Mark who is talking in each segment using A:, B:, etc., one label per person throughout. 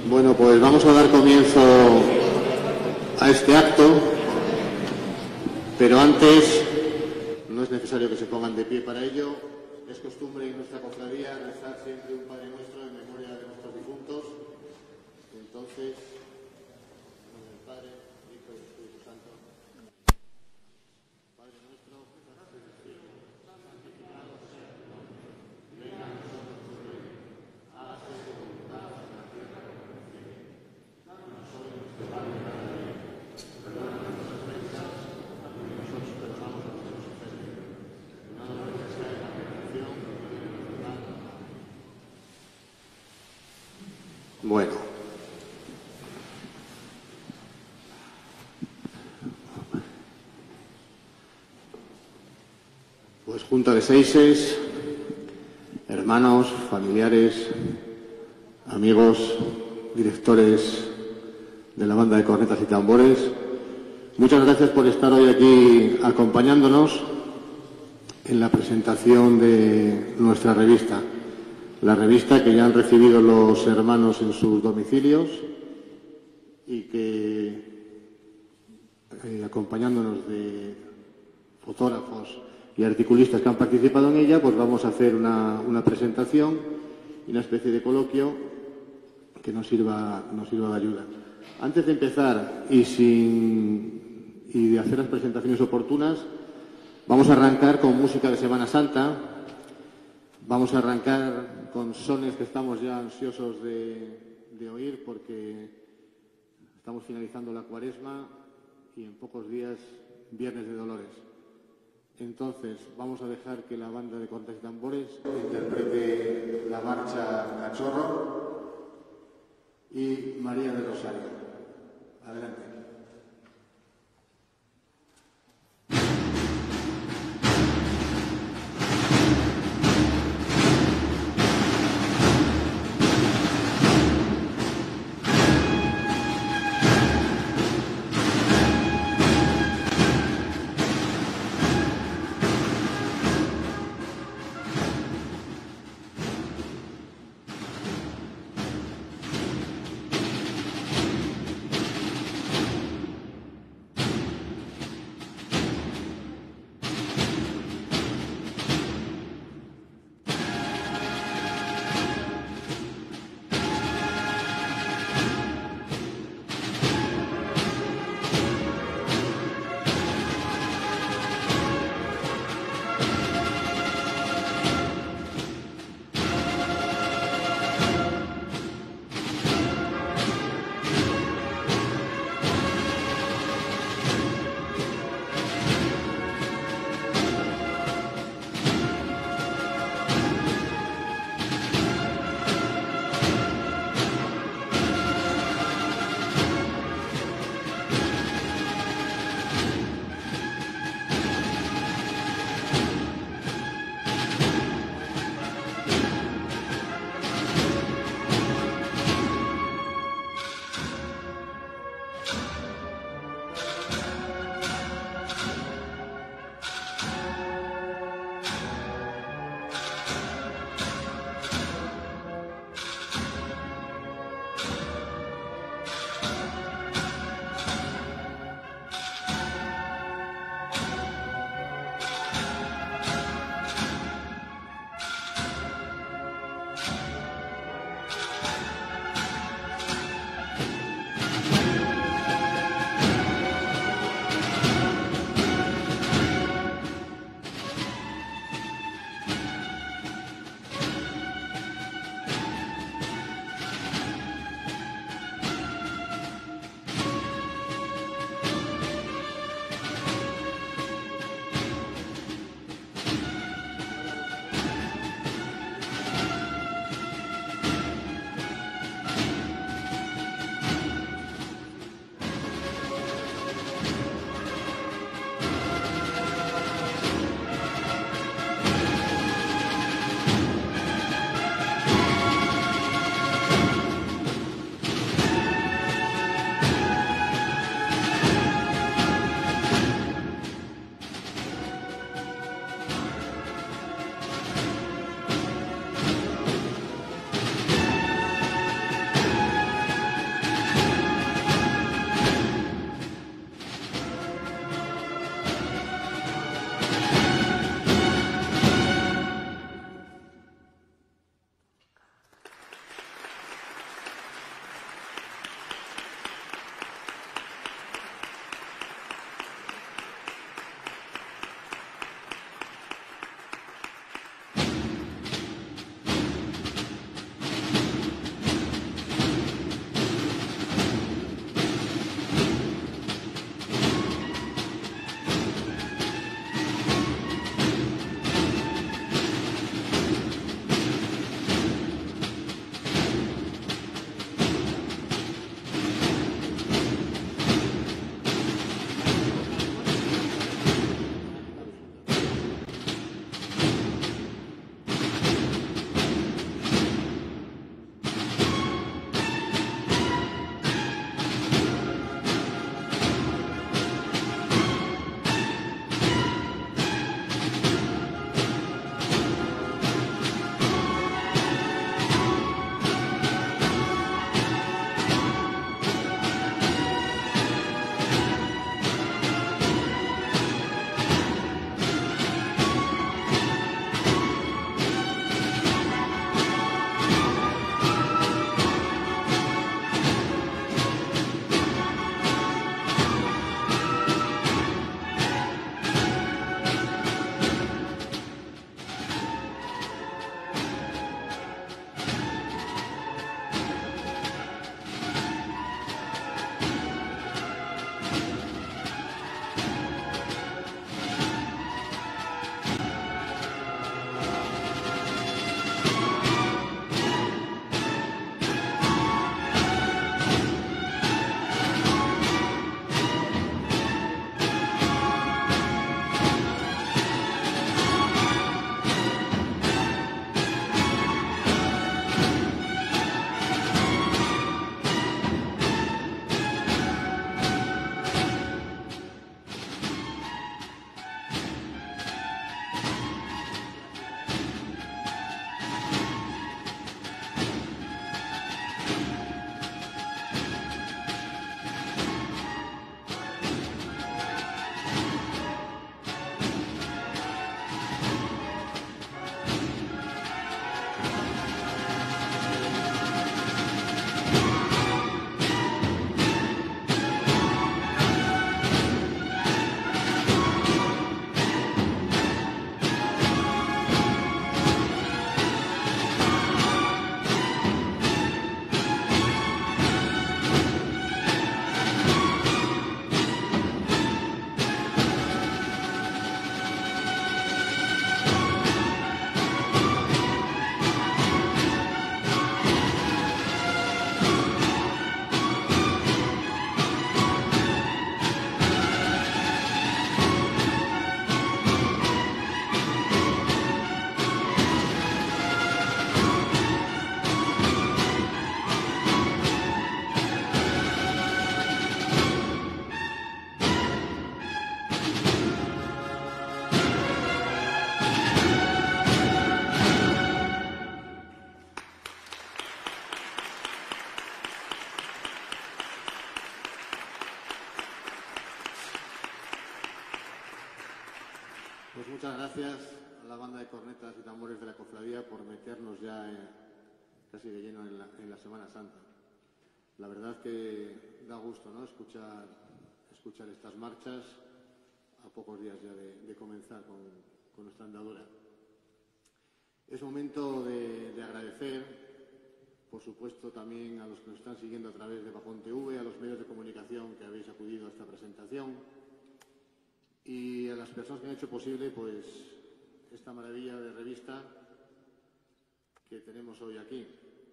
A: Bueno, pues vamos a dar comienzo a este acto, pero antes no es necesario que se pongan de pie para ello. Es costumbre en nuestra cofradía rezar siempre un Padre Nuestro en memoria de nuestros difuntos. Entonces, en nombre del Padre, del Hijo y del Espíritu Santo. Padre nuestro, que estás en el cielo, santificado sea tu nombre. Venga a nosotros tu reino. Hágase tu voluntad en la tierra como en el cielo. Danos hoy nuestro pan de cada día. Perdona nuestras ofensas, como nosotros perdonamos a los que nos ofenden. No nos dejes caer en la tentación y líbranos del mal. Bueno. Pues Junta de Seises, hermanos, familiares, amigos, directores de la banda de cornetas y tambores, muchas gracias por estar hoy aquí acompañándonos en la presentación de nuestra revista. La revista que ya han recibido los hermanos en sus domicilios y que, acompañándonos de fotógrafos y articulistas que han participado en ella, pues vamos a hacer una presentación y una especie de coloquio que nos sirva de ayuda. Antes de empezar y de hacer las presentaciones oportunas, vamos a arrancar con música de Semana Santa. Vamos a arrancar con sones que estamos ya ansiosos de oír porque estamos finalizando la Cuaresma y en pocos días Viernes de Dolores. Entonces, vamos a dejar que la banda de cornetas y tambores interprete la marcha Cachorro y María del Rosario. Adelante. muchas gracias a la banda de cornetas y tambores de la cofradía por meternos ya casi de lleno en la Semana Santa. La verdad que da gusto, ¿no?, escuchar estas marchas a pocos días ya de comenzar con nuestra andadura. Es momento de agradecer, por supuesto, también a los que nos están siguiendo a través de Pajón TV, a los medios de comunicación que habéis acudido a esta presentación y a las personas que han hecho posible pues esta maravilla de revista que tenemos hoy aquí.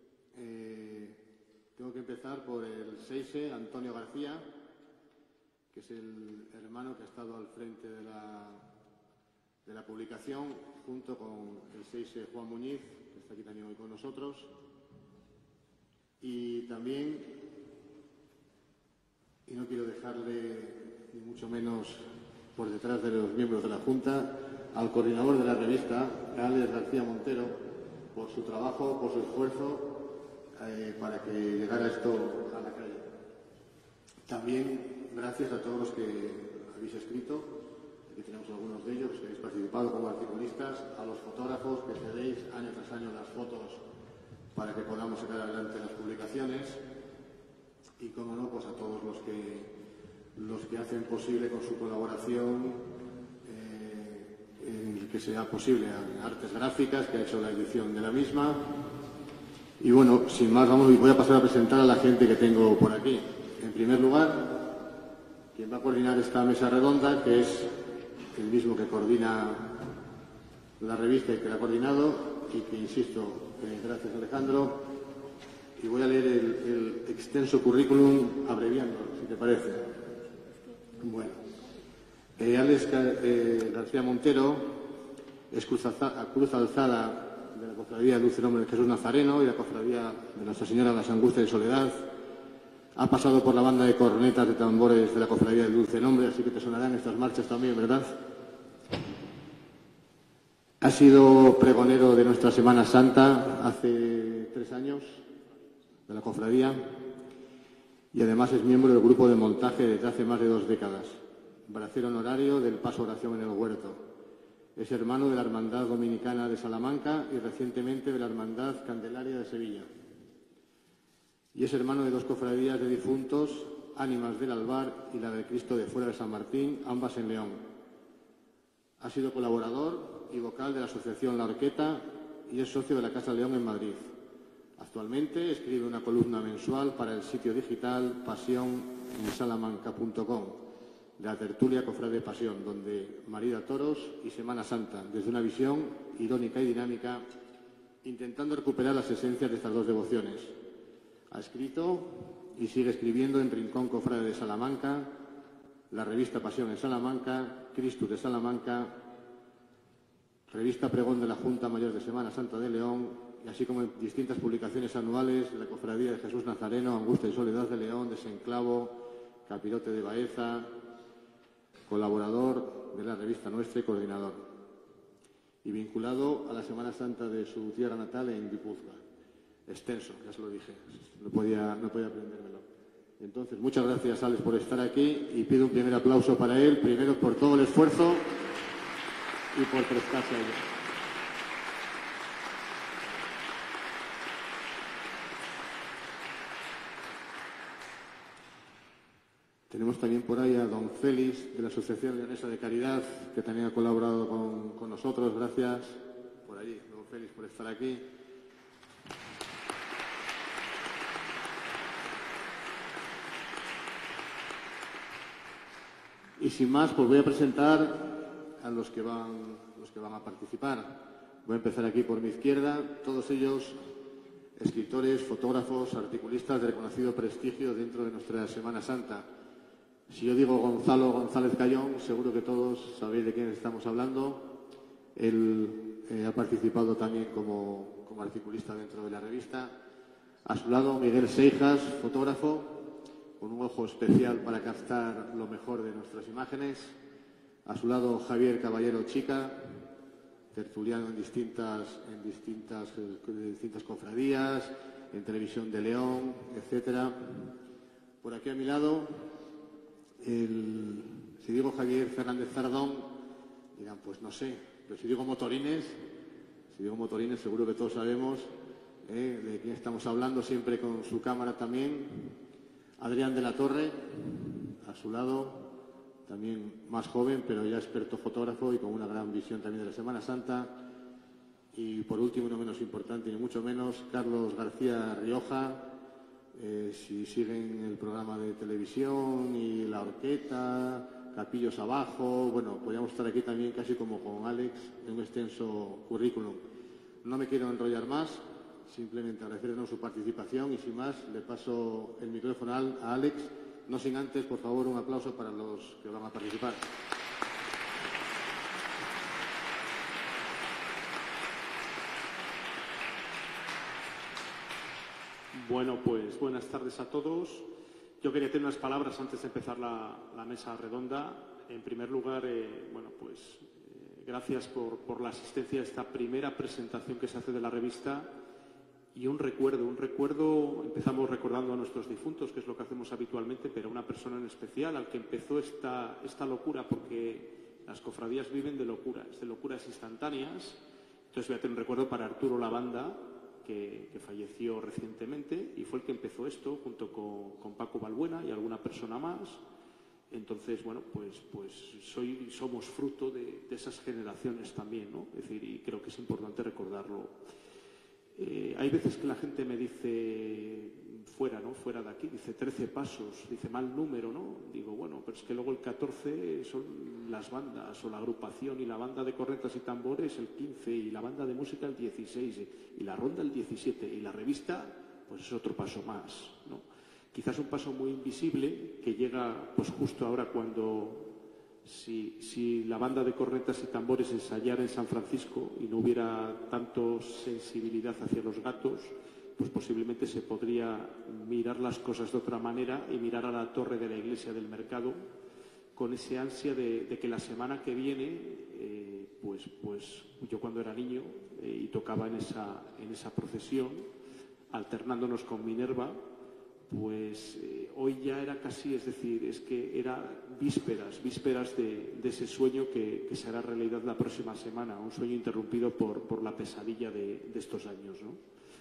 A: Tengo que empezar por el Seise Antonio García, que es el hermano que ha estado al frente de la publicación, junto con el Seise Juan Muñiz, que está aquí también hoy con nosotros, y también, y no quiero dejarle ni mucho menos por detrás de los miembros de la Junta, al coordinador de la revista, Alex García Montero, por su trabajo, por su esfuerzo, para que llegara esto a la calle. También gracias a todos los que habéis escrito, aquí tenemos algunos de ellos que habéis participado como articulistas, a los fotógrafos que cedéis año tras año las fotos para que podamos sacar adelante las publicaciones y, como no, pues a todos los que hacen posible con su colaboración que sea posible, a Artes Gráficas, que ha hecho la edición de la misma. Y bueno, sin más, voy a pasar a presentar a la gente que tengo por aquí. En primer lugar, quien va a coordinar esta mesa redonda, que es el mismo que coordina la revista y que la ha coordinado, y que, insisto, gracias Alejandro, y voy a leer el extenso currículum abreviando, si te parece. Bueno, Alex García Montero es cruz alzada de la Cofradía de Dulce Nombre de Jesús Nazareno y la Cofradía de Nuestra Señora de las Angustias y Soledad. Ha pasado por la banda de cornetas de tambores de la Cofradía del Dulce Nombre, así que te sonarán estas marchas también, ¿verdad? Ha sido pregonero de nuestra Semana Santa hace 3 años, de la Cofradía, y además es miembro del grupo de montaje desde hace más de 2 décadas. Bracero honorario del Paso Oración en el Huerto. Es hermano de la Hermandad Dominicana de Salamanca y recientemente de la Hermandad Candelaria de Sevilla. Y es hermano de 2 cofradías de difuntos, Ánimas del Albar y la del Cristo de Fuera de San Martín, ambas en León. Ha sido colaborador y vocal de la Asociación La Horqueta y es socio de la Casa León en Madrid. Actualmente escribe una columna mensual para el sitio digital pasionensalamanca.com, de la tertulia Cofrade Pasión, donde marida toros y Semana Santa, desde una visión irónica y dinámica, intentando recuperar las esencias de estas 2 devociones. Ha escrito y sigue escribiendo en Rincón Cofrade de Salamanca, la revista Pasión en Salamanca, Cristus de Salamanca, revista Pregón de la Junta Mayor de Semana Santa de León, y así como en distintas publicaciones anuales de la Cofradía de Jesús Nazareno, Angustia y Soledad de León, Desenclavo, Capirote de Baeza, colaborador de la revista Nuestra y coordinador, y vinculado a la Semana Santa de su tierra natal en Guipúzcoa. Extenso, ya se lo dije, no podía aprendérmelo. Entonces, muchas gracias, Alex, por estar aquí, y pido un primer aplauso para él, primero por todo el esfuerzo y por prestarse a ello. Tenemos también por ahí a don Félix, de la Asociación Leonesa de Caridad, que también ha colaborado con nosotros. Gracias por allí, don Félix, por estar aquí. Y sin más, pues voy a presentar a los que van a participar. Voy a empezar aquí por mi izquierda, todos ellos escritores, fotógrafos, articulistas de reconocido prestigio dentro de nuestra Semana Santa. Si yo digo Gonzalo González Cayón, seguro que todos sabéis de quién estamos hablando. Él ha participado también como articulista dentro de la revista. A su lado, Miguel Seijas, fotógrafo, con un ojo especial para captar lo mejor de nuestras imágenes. A su lado, Javier Caballero Chica, tertuliano en distintas cofradías, en Televisión de León, etcétera. Por aquí a mi lado, si digo Javier Fernández Zardón, dirán, pues no sé, pero si digo motorines seguro que todos sabemos de quién estamos hablando, siempre con su cámara también. Adrián de la Torre, a su lado, también más joven, pero ya experto fotógrafo y con una gran visión también de la Semana Santa. Y por último, no menos importante ni mucho menos, Carlos García Rioja. Si siguen el programa de televisión y la Horqueta, Capillos Abajo, bueno, podríamos estar aquí también casi como con Alex, en un extenso currículum. No me quiero enrollar más, simplemente agradecerles su participación y sin más le paso el micrófono a Alex, no sin antes, por favor, un aplauso para los que van a participar.
B: Bueno, pues buenas tardes a todos. Yo quería tener unas palabras antes de empezar la mesa redonda. En primer lugar, gracias por la asistencia a esta primera presentación que se hace de la revista y un recuerdo. Empezamos recordando a nuestros difuntos, que es lo que hacemos habitualmente, pero a una persona en especial, al que empezó esta locura, porque las cofradías viven de locuras instantáneas. Entonces voy a tener un recuerdo para Arturo Lavanda, que falleció recientemente y fue el que empezó esto junto con Paco Balbuena y alguna persona más. Entonces, bueno, pues somos fruto de esas generaciones también, ¿no? Es decir, y creo que es importante recordarlo. Hay veces que la gente me dice fuera de aquí, dice 13 pasos, dice mal número, ¿no? Digo, bueno, pero es que luego el 14 son las bandas o la agrupación y la banda de cornetas y tambores el 15 y la banda de música el 16 y la ronda el 17 y la revista pues es otro paso más, ¿no? Quizás un paso muy invisible que llega pues justo ahora cuando si la banda de cornetas y tambores ensayara en San Francisco y no hubiera tanto sensibilidad hacia los gatos, pues posiblemente se podría mirar las cosas de otra manera y mirar a la torre de la iglesia del mercado con ese ansia de que la semana que viene, pues yo cuando era niño y tocaba en esa procesión, alternándonos con Minerva, pues hoy ya era casi, es decir, es que era vísperas de ese sueño que será realidad la próxima semana, un sueño interrumpido por la pesadilla de estos años, ¿no?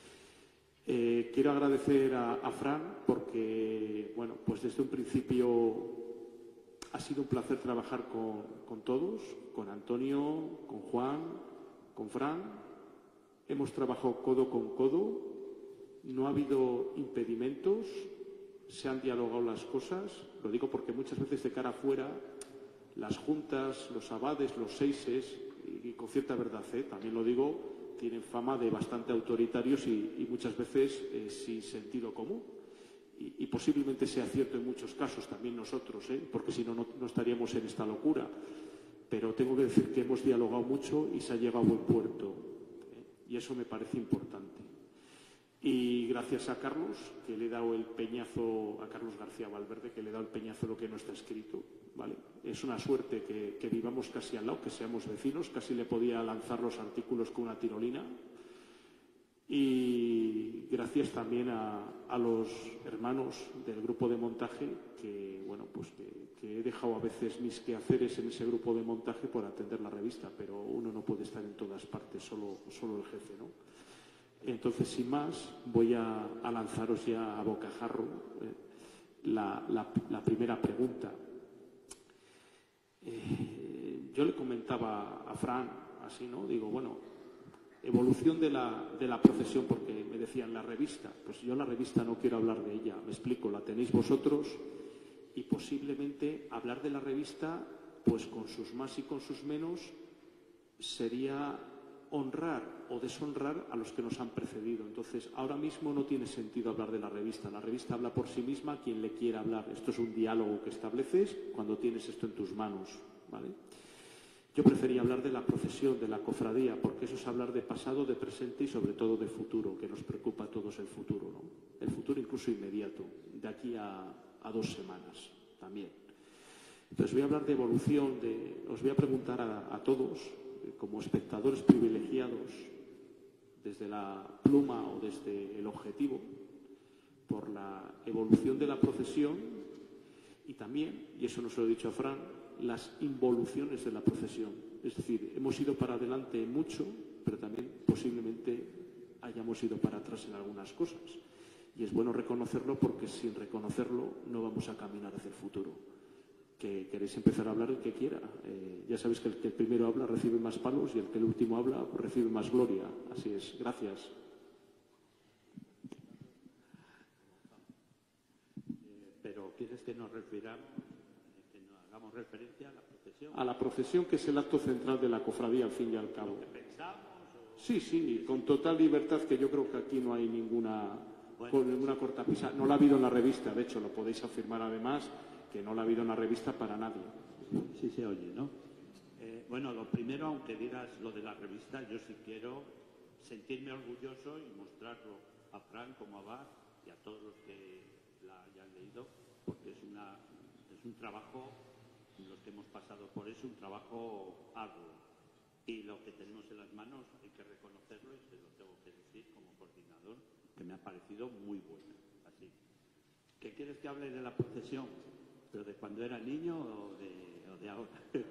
B: Quiero agradecer a Fran porque, bueno, pues desde un principio ha sido un placer trabajar con todos, con Antonio, con Juan, con Fran. Hemos trabajado codo con codo, no ha habido impedimentos, se han dialogado las cosas. Lo digo porque muchas veces de cara afuera las juntas, los abades, los seises, y con cierta verdad, también lo digo, tienen fama de bastante autoritarios y muchas veces sin sentido común. Y posiblemente sea cierto en muchos casos, también nosotros, porque si no, no estaríamos en esta locura. Pero tengo que decir que hemos dialogado mucho y se ha llegado a buen puerto. Y eso me parece importante. Y gracias a Carlos, que le he dado el peñazo, a Carlos García Valverde, que le he dado el peñazo a lo que no está escrito, ¿vale? Es una suerte que vivamos casi al lado, que seamos vecinos, casi le podía lanzar los artículos con una tirolina. Y gracias también a los hermanos del grupo de montaje, que, bueno, pues que he dejado a veces mis quehaceres en ese grupo de montaje por atender la revista, pero uno no puede estar en todas partes, solo el jefe, ¿no? Entonces, sin más, voy a lanzaros ya a bocajarro la primera pregunta. Yo le comentaba a Fran, así, ¿no? Digo, bueno, evolución de la procesión, porque me decían la revista. Pues yo la revista no quiero hablar de ella, me explico, la tenéis vosotros y posiblemente hablar de la revista, pues con sus más y con sus menos, sería honrar o deshonrar a los que nos han precedido. Entonces, ahora mismo no tiene sentido hablar de la revista. La revista habla por sí misma, quien le quiera hablar. Esto es un diálogo que estableces cuando tienes esto en tus manos, ¿vale? Yo prefería hablar de la procesión, de la cofradía, porque eso es hablar de pasado, de presente y sobre todo de futuro, que nos preocupa a todos el futuro, ¿no? El futuro incluso inmediato, de aquí a 2 semanas también. Entonces voy a hablar de evolución, os voy a preguntar a todos, como espectadores privilegiados, desde la pluma o desde el objetivo, por la evolución de la procesión y también, y eso no se lo he dicho a Fran, las involuciones de la procesión. Es decir, hemos ido para adelante mucho, pero también posiblemente hayamos ido para atrás en algunas cosas. Y es bueno reconocerlo, porque sin reconocerlo no vamos a caminar hacia el futuro. Que queréis empezar a hablar el que quiera. Ya sabéis que el que primero habla recibe más palos y el que el último habla recibe más gloria. Así es. Gracias.
C: Pero ¿quieres que nos refiramos, que nos hagamos referencia a la procesión?
B: A la procesión, que es el acto central de la cofradía, al fin y al cabo.
C: ¿Lo que pensamos?
B: Sí, con total libertad, que yo creo que aquí no hay ninguna cortapisa. No la ha habido en la revista, de hecho, lo podéis afirmar además, que no la ha habido en la revista para nadie.
C: Sí se oye, ¿no? Bueno, lo primero, aunque digas lo de la revista, yo sí quiero sentirme orgulloso y mostrarlo a Fran como a Bas y a todos los que la hayan leído, porque es un trabajo, los que hemos pasado por eso, un trabajo arduo. Y lo que tenemos en las manos hay que reconocerlo, y se lo tengo que decir como coordinador, que me ha parecido muy buena. Así. ¿Qué quieres que hable de la procesión? ¿Pero de cuando era niño o de ahora?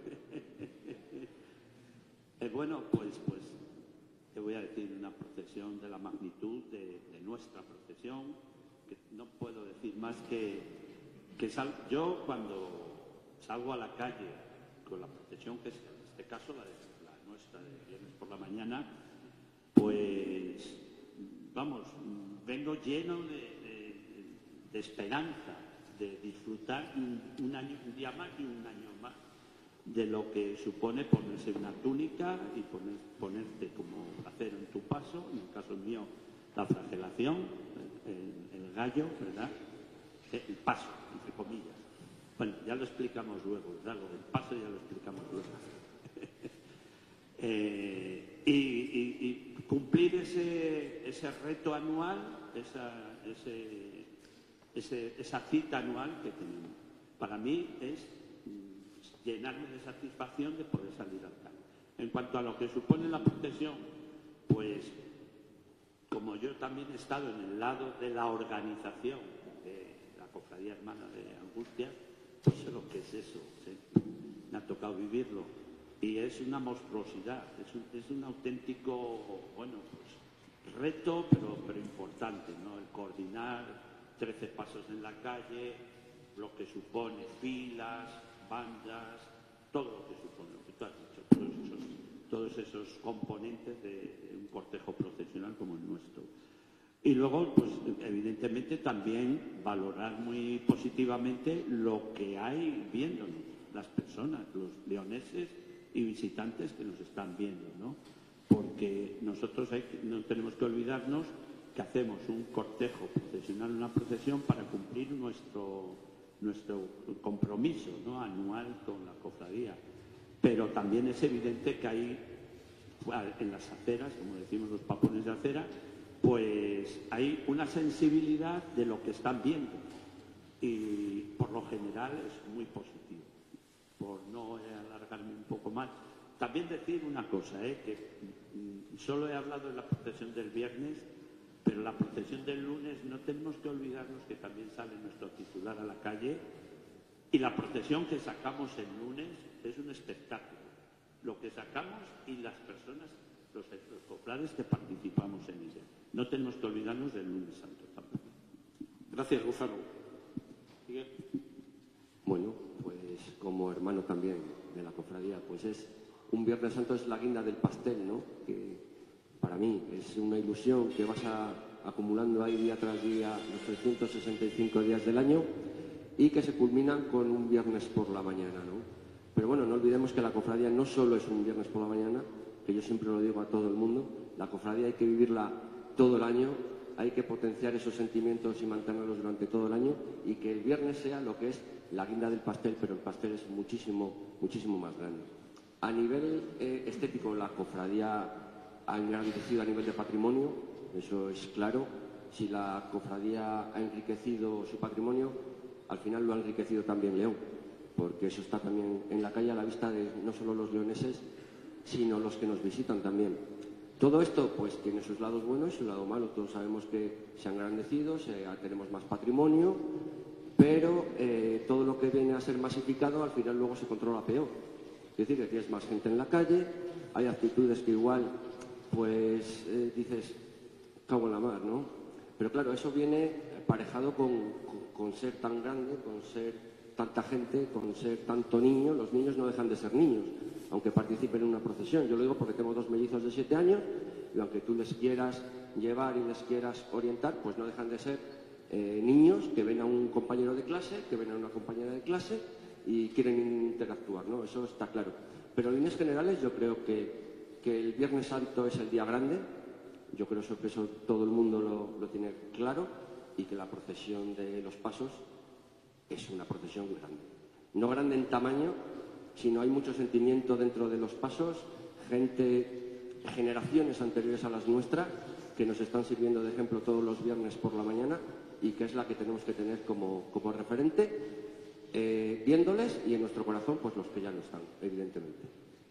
C: Bueno, pues te voy a decir una procesión de la magnitud de nuestra procesión, que no puedo decir más que yo cuando salgo a la calle con la procesión, que es en este caso la nuestra de viernes por la mañana, pues vamos, vengo lleno de esperanza, de disfrutar un día más y un año más de lo que supone ponerse una túnica y ponerte como hacer en tu paso, en el caso mío la flagelación, el gallo, ¿verdad? El paso, entre comillas. Bueno, ya lo explicamos luego, ¿verdad? Lo del paso ya lo explicamos luego. Y cumplir ese reto anual, esa cita anual que tenemos. Para mí es llenarme de satisfacción de poder salir al campo. En cuanto a lo que supone la procesión, pues como yo también he estado en el lado de la organización de la Cofradía Hermana de Angustia, pues sé lo que es eso, ¿sí? Me ha tocado vivirlo. Y es una monstruosidad, es un auténtico, bueno, pues reto, pero importante, ¿no? El coordinar 13 pasos en la calle, lo que supone filas, bandas, todo lo que supone, lo que tú has dicho, todos esos componentes de un cortejo procesional como el nuestro. Y luego, pues evidentemente también valorar muy positivamente lo que hay viéndonos, las personas, los leoneses y visitantes que nos están viendo, ¿no? Porque nosotros no tenemos que olvidarnos que hacemos un cortejo procesional, una procesión para cumplir nuestro compromiso, ¿no?, anual con la cofradía. Pero también es evidente que hay en las aceras, como decimos los papones de acera, pues hay una sensibilidad de lo que están viendo, y por lo general es muy positivo. Por no alargarme un poco más, también decir una cosa, que solo he hablado de la procesión del viernes, pero la procesión del lunes no tenemos que olvidarnos que también sale nuestro titular a la calle, y la procesión que sacamos el lunes es un espectáculo, lo que sacamos y las personas, los cofrades que participamos en ella. No tenemos que olvidarnos del lunes santo tampoco.
B: Gracias, Gonzalo. Miguel.
D: Bueno, pues como hermano también de la cofradía, pues es un Viernes Santo, es la guinda del pastel, ¿no? Que para mí es una ilusión que vas acumulando ahí día tras día los 365 días del año, y que se culminan con un viernes por la mañana, ¿no? Pero bueno, no olvidemos que la cofradía no solo es un viernes por la mañana, que yo siempre lo digo a todo el mundo, la cofradía hay que vivirla todo el año, hay que potenciar esos sentimientos y mantenerlos durante todo el año, y que el viernes sea lo que es la guinda del pastel, pero el pastel es muchísimo, muchísimo más grande. A nivel estético, la cofradía ha engrandecido a nivel de patrimonio, eso es claro. Si la cofradía ha enriquecido su patrimonio, al final lo ha enriquecido también León, porque eso está también en la calle a la vista de no solo los leoneses, sino los que nos visitan también. Todo esto pues tiene sus lados buenos y su lado malo. Todos sabemos que se ha engrandecido, tenemos más patrimonio, pero todo lo que viene a ser masificado al final luego se controla peor. Es decir, que tienes más gente en la calle, hay actitudes que igual, pues, dices, cago en la mar, ¿no? Pero claro, eso viene aparejado con ser tan grande, con ser tanta gente, con ser tanto niño. Los niños no dejan de ser niños, aunque participen en una procesión. Yo lo digo porque tengo 2 mellizos de 7 años y aunque tú les quieras llevar y les quieras orientar, pues no dejan de ser niños que ven a un compañero de clase, que ven a una compañera de clase y quieren interactuar, ¿no? Eso está claro. Pero en líneas generales yo creo que el Viernes Santo es el día grande. Yo creo que eso todo el mundo lo tiene claro, y que la procesión de los Pasos es una procesión grande. No grande en tamaño, sino hay mucho sentimiento dentro de los Pasos, generaciones anteriores a las nuestras, que nos están sirviendo de ejemplo todos los viernes por la mañana, y que es la que tenemos que tener como referente, viéndoles, y en nuestro corazón, pues los que ya no están, evidentemente.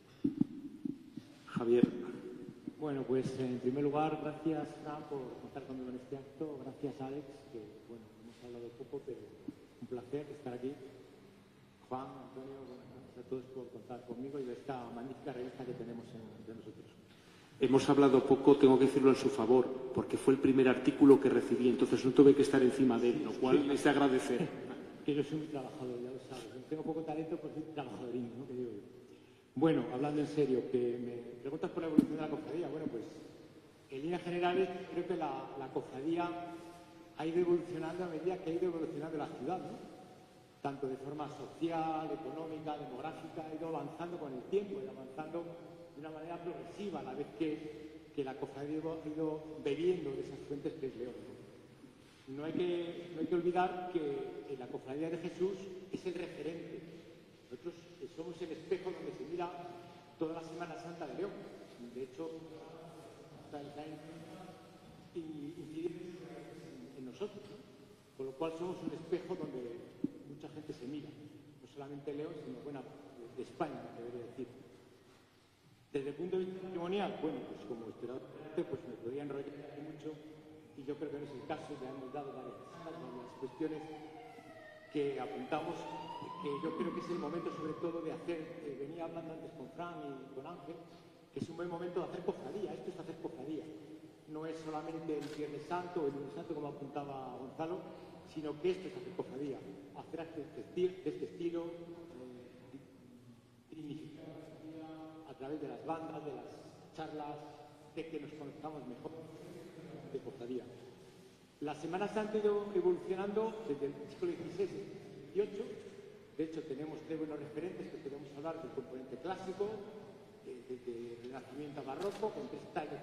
B: Javier.
E: Bueno, pues en primer lugar, gracias, Fran, por contar conmigo en este acto. Gracias, Alex, que, bueno, hemos hablado poco, pero un placer estar aquí. Juan, Antonio, bueno, gracias a todos por contar conmigo y de esta magnífica revista que tenemos entre nosotros.
B: Hemos hablado poco, tengo que decirlo en su favor, porque fue el primer artículo que recibí, entonces no tuve que estar encima de él, lo cual es de agradecer.
E: Que yo soy muy trabajador, ya lo sabes. Tengo poco talento, pero soy trabajadorín, ¿no? Que digo yo. Bueno, hablando en serio, que me preguntas por la evolución de la cofradía. Bueno, pues en líneas generales creo que la cofradía ha ido evolucionando a medida que ha ido evolucionando la ciudad, ¿no? Tanto de forma social, económica, demográfica, ha ido avanzando con el tiempo, ha ido avanzando de una manera progresiva a la vez que la cofradía ha ido bebiendo de esas fuentes que es León, ¿no? No hay que olvidar que la cofradía de Jesús es el referente. Nosotros somos el espejo donde se mira toda la Semana Santa de León. De hecho, incide en nosotros, ¿no? Con lo cual somos un espejo donde mucha gente se mira. No solamente León, sino buena de España, debería decir. Desde el punto de vista patrimonial, bueno, pues como historiador, pues me podría enrollar mucho, y yo creo que no es el caso. Ya hemos dado varias cuestiones que apuntamos, que yo creo que es el momento sobre todo de hacer, venía hablando antes con Fran y con Ángel, que es un buen momento de hacer cofradía. Esto es hacer cofradía. No es solamente el Viernes Santo o el Lunes Santo, como apuntaba Gonzalo, sino que esto es hacer cofradía. Hacer de este estilo, dignificar a través de las bandas, de las charlas, de que nos conozcamos mejor de cofradía. La Semana Santa ha ido evolucionando desde el siglo XVI y XVIII. De hecho, tenemos 3 buenos referentes que podemos hablar del componente clásico, desde Renacimiento a Barroco, con 3 tallos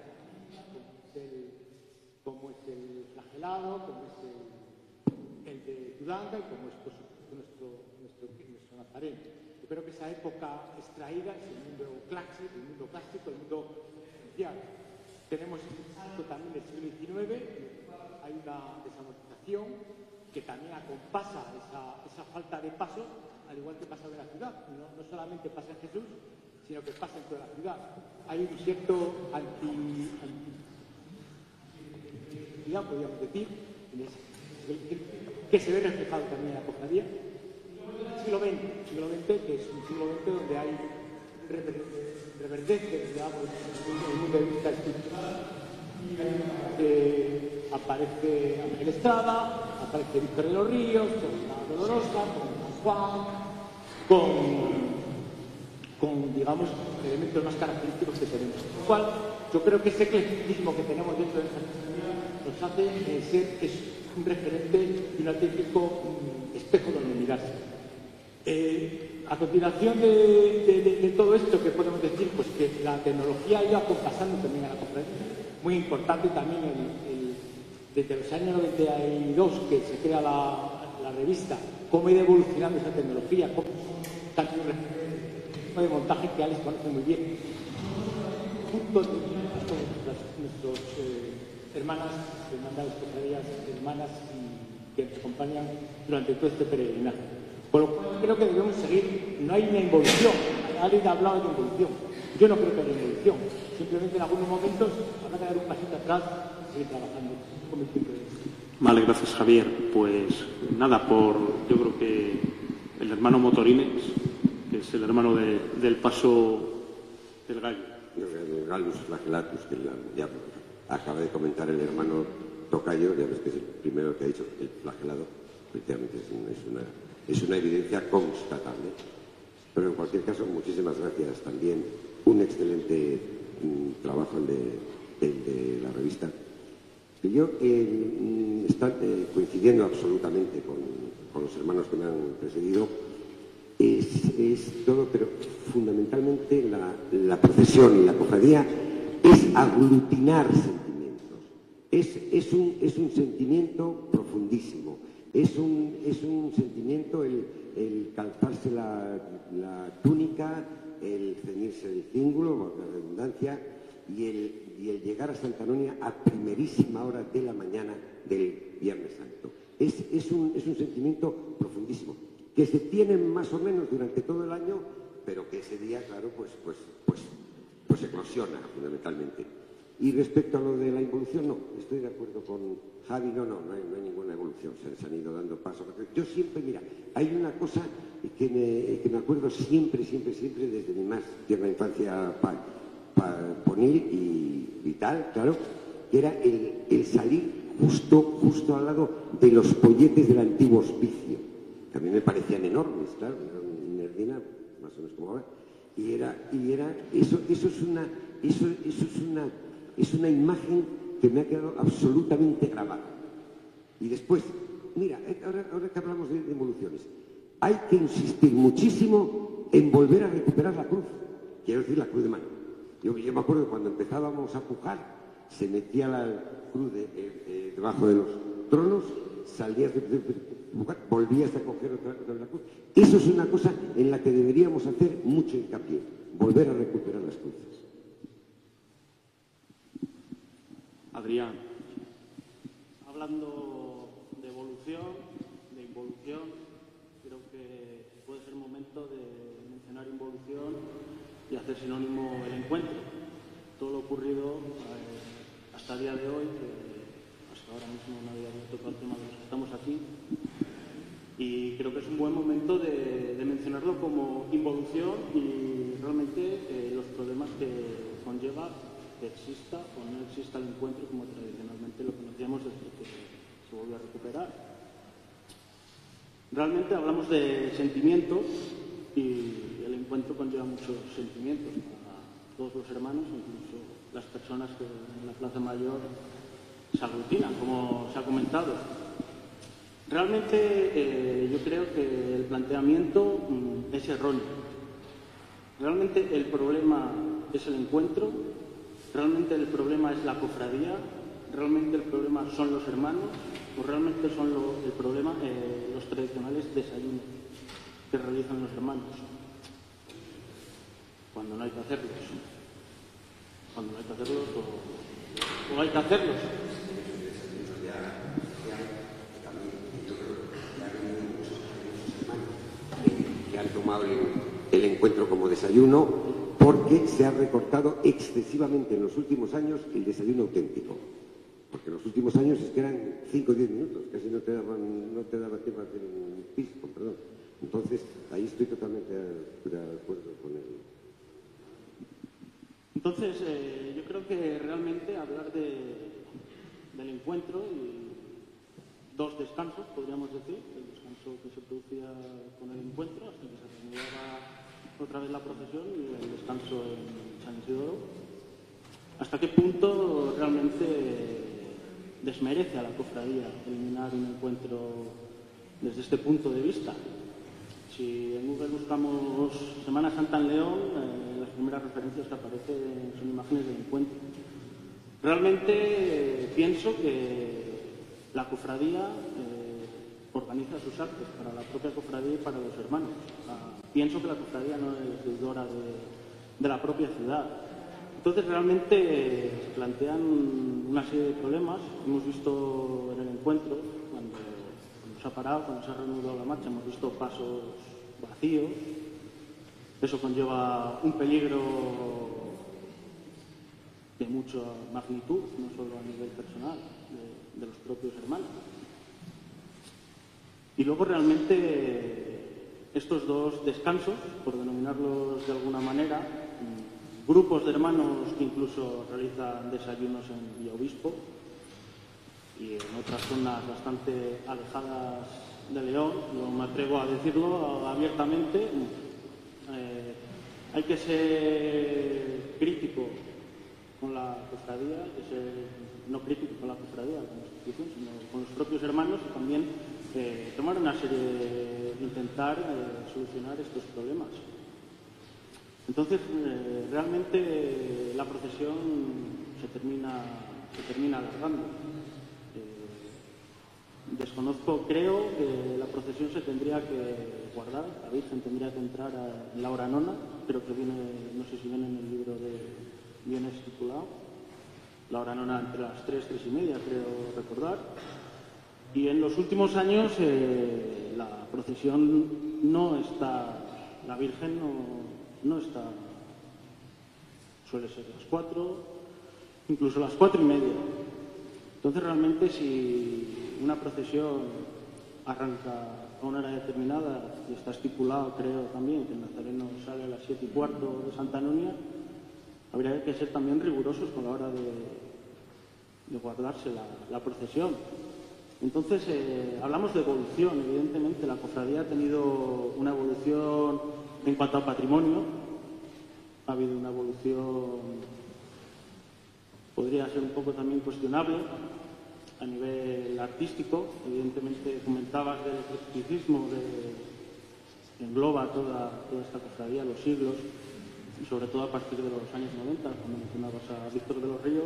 E: como es el flagelado, como es el de Tudanga y como es nuestro Nazareno. Yo creo que esa época extraída es el mundo clásico, el mundo social. Tenemos el salto también del siglo XIX. Hay una desamortización que también acompasa esa falta de paso, al igual que pasa en la ciudad. No solamente pasa en Jesús, sino que pasa en toda la ciudad. Hay un cierto podríamos decir, que se ve reflejado también en la cofradía. El siglo XX, que es un siglo XX donde hay reverdece, digamos, desde el punto de vista espiritual. Aparece Ángel Estrada, aparece Víctor de los Ríos, con la Dolorosa, con Juan, con digamos, elementos más característicos que tenemos. Con lo cual, yo creo que ese eclecticismo que tenemos dentro de esa cofradía nos hace ser un referente y un auténtico espejo donde mirarse. A continuación de todo esto, ¿qué podemos decir? Pues que la tecnología ha ido acompasando también a la cofradía. Muy importante también desde los años 92 que se crea la revista, cómo ha ido evolucionando esa tecnología, cómo tanto de montaje que Alex conoce muy bien. Juntos con nuestros hermanas, hermandades, cofradías, hermanas que nos acompañan durante todo este peregrinaje. Por lo cual creo que debemos seguir, no hay una involución. Alex ha hablado de involución. Yo no creo que haya involución. Simplemente en algunos momentos habrá que dar un pasito atrás y seguir trabajando.
B: Vale, gracias Javier. Pues nada, yo creo que el hermano Motorines, que que es el hermano del paso del gallo.
F: El Gallus flagellatus, que ya acaba de comentar el hermano Tocayo, ya ves que es el primero que ha dicho el flagelado, efectivamente es una evidencia constatable. Pero en cualquier caso, muchísimas gracias también. Un excelente trabajo el de la revista. Y yo estoy coincidiendo absolutamente con los hermanos que me han precedido. Es todo, pero fundamentalmente la procesión y la cofradía es aglutinar sentimientos. Es un sentimiento profundísimo. Es un sentimiento el calzarse la túnica, el ceñirse el cíngulo, por la redundancia, y el llegar a Santa Anonia a primerísima hora de la mañana del Viernes Santo. Es un sentimiento profundísimo, que se tiene más o menos durante todo el año, pero que ese día, claro, pues eclosiona fundamentalmente. Y respecto a lo de la involución, no, estoy de acuerdo con Javi, no hay ninguna evolución, se han ido dando pasos. Yo siempre, mira, hay una cosa que me acuerdo siempre, desde mi más tierna infancia ponil y vital, claro, que era el salir justo al lado de los polletes del antiguo hospicio, que a mí me parecían enormes, claro, era una nerdina, más o menos como ahora, y era eso es una imagen que me ha quedado absolutamente grabada. Y después, mira, ahora que hablamos de involuciones, hay que insistir muchísimo en volver a recuperar la cruz, quiero decir la cruz de mano. Yo me acuerdo que cuando empezábamos a pujar, se metía la cruz debajo de los tronos, salías de pujar, volvías a coger otra la cruz. Eso es una cosa en la que deberíamos hacer mucho hincapié, volver a recuperar las cruces.
B: Adrián.
G: Hablando de evolución, de involución, creo que puede ser momento de mencionar involución y hacer sinónimo el encuentro. Todo lo ocurrido hasta el día de hoy, que hasta ahora mismo nadie ha tocado el tema de los que estamos aquí, y creo que es un buen momento de mencionarlo como involución y realmente los problemas que conlleva que exista o no exista el encuentro como tradicionalmente lo conocíamos desde que se volvió a recuperar. Realmente hablamos de sentimientos y el encuentro conlleva muchos sentimientos para todos los hermanos, incluso las personas que en la Plaza Mayor se aglutinan, como se ha comentado. Realmente yo creo que el planteamiento es erróneo. Realmente el problema es el encuentro, realmente el problema es la cofradía, realmente el problema son los hermanos o realmente son el problema los tradicionales desayunos que realizan los hermanos. Cuando no hay que hacerlos. Cuando no hay que hacerlos o hay que hacerlos.
F: Que han tomado el encuentro como desayuno porque se ha recortado excesivamente en los últimos años el desayuno auténtico. Porque en los últimos años es que eran 5 o 10 minutos, casi no te daba tiempo a hacer un pisco, perdón. Entonces, ahí estoy totalmente de acuerdo con él.
G: Entonces, yo creo que realmente hablar del encuentro y dos descansos, podríamos decir, el descanso que se producía con el encuentro hasta que se reanudaba otra vez la procesión y el descanso en San Isidoro, hasta qué punto realmente desmerece a la cofradía eliminar un encuentro desde este punto de vista. Si en Google buscamos Semana Santa en León, las primeras referencias que aparecen son imágenes del encuentro. Realmente pienso que la cofradía organiza sus actos para la propia cofradía y para los hermanos. Pienso que la cofradía no es deudora de la propia ciudad. Entonces realmente se plantean una serie de problemas. Hemos visto en el encuentro, cuando se ha parado, cuando se ha reanudado la marcha, hemos visto pasos vacíos. Eso conlleva un peligro de mucha magnitud, no solo a nivel personal, de los propios hermanos. Y luego realmente estos dos descansos, por denominarlos de alguna manera, grupos de hermanos que incluso realizan desayunos en Villaobispo y en otras zonas bastante alejadas de León, no me atrevo a decirlo abiertamente. Hay que ser crítico con la cofradía, hay que ser no crítico con la cofradía, con la institución, sino con los propios hermanos y también tomar una serie, intentar solucionar estos problemas. Entonces, realmente la procesión se termina alargando. Desconozco, creo que la procesión se tendría que guardar, la Virgen tendría que entrar en la hora nona, creo que viene, no sé si viene en el libro viene estipulado, la hora nona entre las 3, 3 y media, creo recordar. Y en los últimos años la procesión no está, la Virgen no está, suele ser las 4, incluso las 4 y media. Entonces realmente si una procesión arranca a una hora determinada y está estipulado, creo también, que el Nazareno sale a las 7 y cuarto de Santa Nuria, habría que ser también rigurosos con la hora de guardarse la procesión. Entonces, hablamos de evolución. Evidentemente, la cofradía ha tenido una evolución en cuanto a patrimonio. Ha habido una evolución, podría ser un poco también cuestionable, a nivel artístico. Evidentemente, comentabas del eclecticismo que engloba toda esta cofradía, los siglos, y sobre todo a partir de los años 90, cuando mencionabas a Víctor de los Ríos.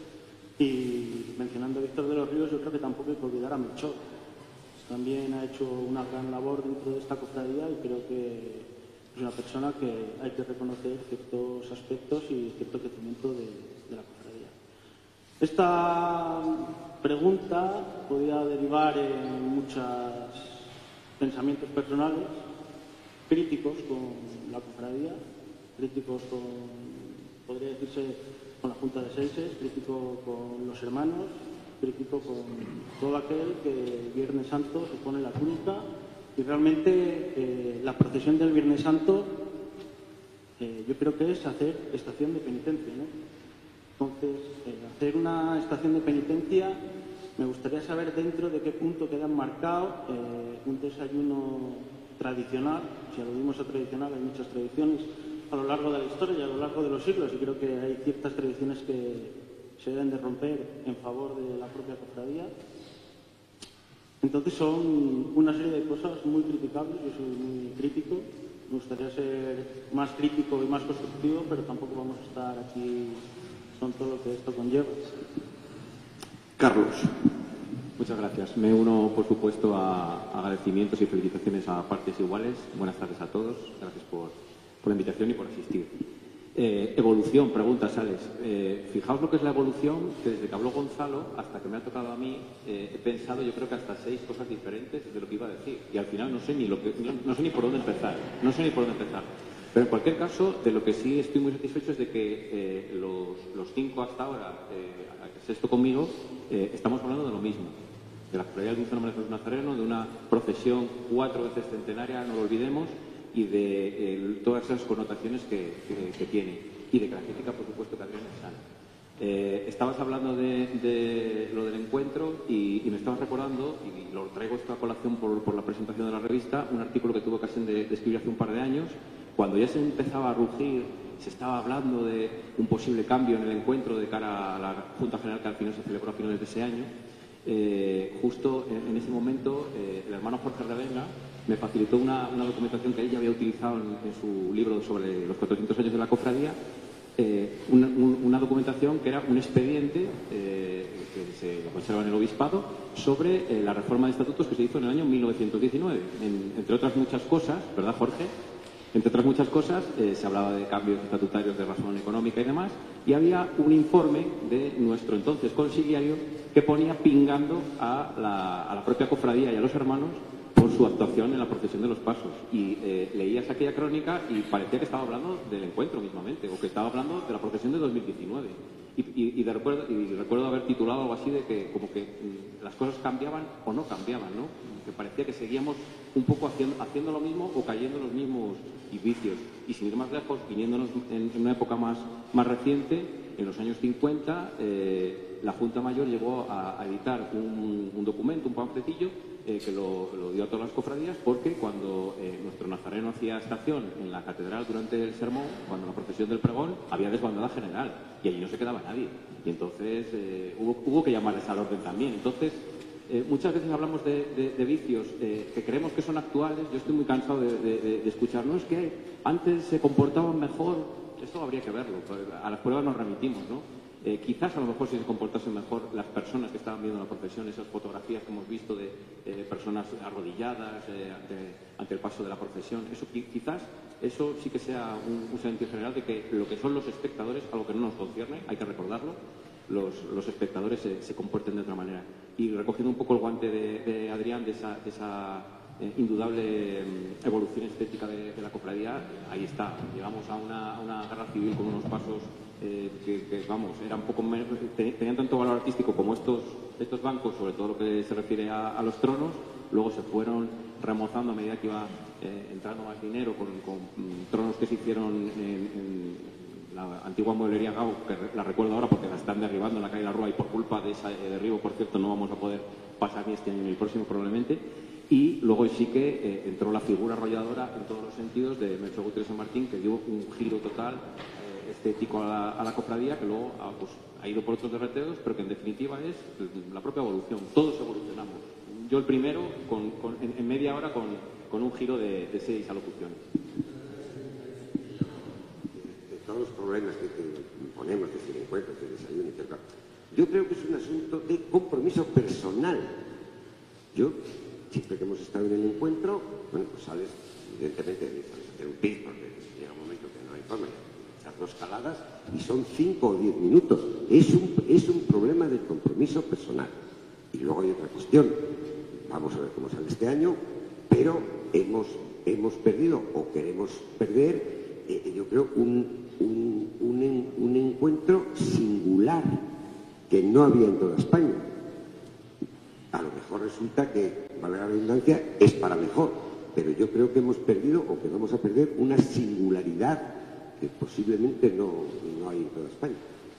G: Y mencionando a Víctor de los Ríos, yo creo que tampoco hay que olvidar a Melchor. También ha hecho una gran labor dentro de esta cofradía y creo que es una persona que hay que reconocer ciertos aspectos y cierto crecimiento de la cofradía. Esta pregunta podría derivar en muchos pensamientos personales, críticos con la cofradía, críticos podría decirse, con la Junta de Seises, crítico con los hermanos, crítico con todo aquel que el Viernes Santo se pone la túnica y realmente la procesión del Viernes Santo yo creo que es hacer estación de penitencia, ¿no? Entonces, hacer una estación de penitencia, me gustaría saber dentro de qué punto queda marcado un desayuno tradicional. Si aludimos a tradicional, hay muchas tradiciones a lo largo de la historia y a lo largo de los siglos, y creo que hay ciertas tradiciones que se deben de romper en favor de la propia cofradía. Entonces son una serie de cosas muy criticables. Yo soy muy crítico, me gustaría ser más crítico y más constructivo, pero tampoco vamos a estar aquí con todo lo que esto conlleva.
H: Carlos.
I: Muchas gracias. Me uno, por supuesto, a agradecimientos y felicitaciones a partes iguales. Buenas tardes a todos. Gracias por la invitación y por asistir. Evolución, pregunta Sales. Fijaos lo que es la evolución, que desde que habló Gonzalo hasta que me ha tocado a mí, he pensado yo creo que hasta 6 cosas diferentes de lo que iba a decir. Y al final no sé ni por dónde empezar. Pero en cualquier caso, de lo que sí estoy muy satisfecho es de que los 5 hasta ahora, sexto conmigo, estamos hablando de lo mismo. De la cofradía del Dulce Nombre de Jesús Nazareno, de una procesión 4 veces centenaria, no lo olvidemos, y de todas esas connotaciones que tiene. Y de que la crítica, por supuesto, que Adrián es sana. Estabas hablando de lo del encuentro y me estabas recordando, y lo traigo esta colación por la presentación de la revista, un artículo que tuve ocasión de escribir hace un par de años, cuando ya se empezaba a rugir, se estaba hablando de un posible cambio en el encuentro de cara a la Junta General que al final se celebró a finales de ese año. Justo en ese momento el hermano Jorge Revenga me facilitó una documentación que él ya había utilizado en su libro sobre los 400 años de la cofradía, una documentación que era un expediente que se conserva en el obispado sobre la reforma de estatutos que se hizo en el año 1919. Entre otras muchas cosas, ¿verdad, Jorge? Entre otras muchas cosas, se hablaba de cambios estatutarios de razón económica y demás, y había un informe de nuestro entonces conciliario que ponía pingando a la propia cofradía y a los hermanos por su actuación en la procesión de los pasos. Y leías aquella crónica y parecía que estaba hablando del encuentro mismamente, o que estaba hablando de la procesión de 2019. Y recuerdo haber titulado algo así de que como que las cosas cambiaban o no cambiaban, ¿no? que parecía que seguíamos un poco haciendo lo mismo o cayendo en los mismos vicios. Y sin ir más lejos, viniéndonos en una época más reciente, en los años 50, la Junta Mayor llegó a editar un documento, un panfletillo, que lo dio a todas las cofradías, porque cuando nuestro nazareno hacía estación en la catedral durante el sermón, cuando la procesión del pregón, había desbandada general y allí no se quedaba nadie. Y entonces hubo que llamarles al orden también. Entonces, muchas veces hablamos de vicios que creemos que son actuales. Yo estoy muy cansado de escuchar, no, es que antes se comportaban mejor. Esto habría que verlo, a las pruebas nos remitimos, ¿no? Quizás a lo mejor si se comportasen mejor las personas que estaban viendo la procesión, esas fotografías que hemos visto de personas arrodilladas ante el paso de la procesión, quizás eso sí que sea un sentido general de que lo que son los espectadores, algo que no nos concierne, hay que recordarlo, los espectadores se comporten de otra manera. Y recogiendo un poco el guante de Adrián, de esa indudable evolución estética de la cofradía, ahí está. Llegamos a una guerra civil con unos pasos que vamos, eran poco menos, tenían tanto valor artístico como estos bancos, sobre todo lo que se refiere a los tronos. Luego se fueron remozando a medida que iba entrando más dinero con tronos que se hicieron en la antigua mueblería Gau, que la recuerdo ahora porque la están derribando en la calle La Rúa, y por culpa de ese derribo, por cierto, no vamos a poder pasar ni este año ni el próximo probablemente. Y luego sí que entró la figura arrolladora en todos los sentidos de Melchor Gutiérrez San Martín, que dio un giro total estético a la cofradía, que luego ha ido por otros derroteros, pero que en definitiva es la propia evolución. Todos evolucionamos. Yo el primero, en media hora, con un giro de 6 alocuciones.
F: De todos los problemas que ponemos, que si el encuentro, que el desayuno, etc. Yo creo que es un asunto de compromiso personal. Yo, siempre que hemos estado en el encuentro, bueno, pues sales, evidentemente, sales a hacer un pis, porque llega un momento que no hay forma de echar 2 caladas, y son 5 o 10 minutos. Es un problema de compromiso personal. Y luego hay otra cuestión. Vamos a ver cómo sale este año, pero hemos perdido, o queremos perder, yo creo, un encuentro singular que no había en toda España. A lo mejor resulta que, valga la redundancia, es para mejor, pero yo creo que hemos perdido, o que vamos a perder, una singularidad que posiblemente no hay en toda España.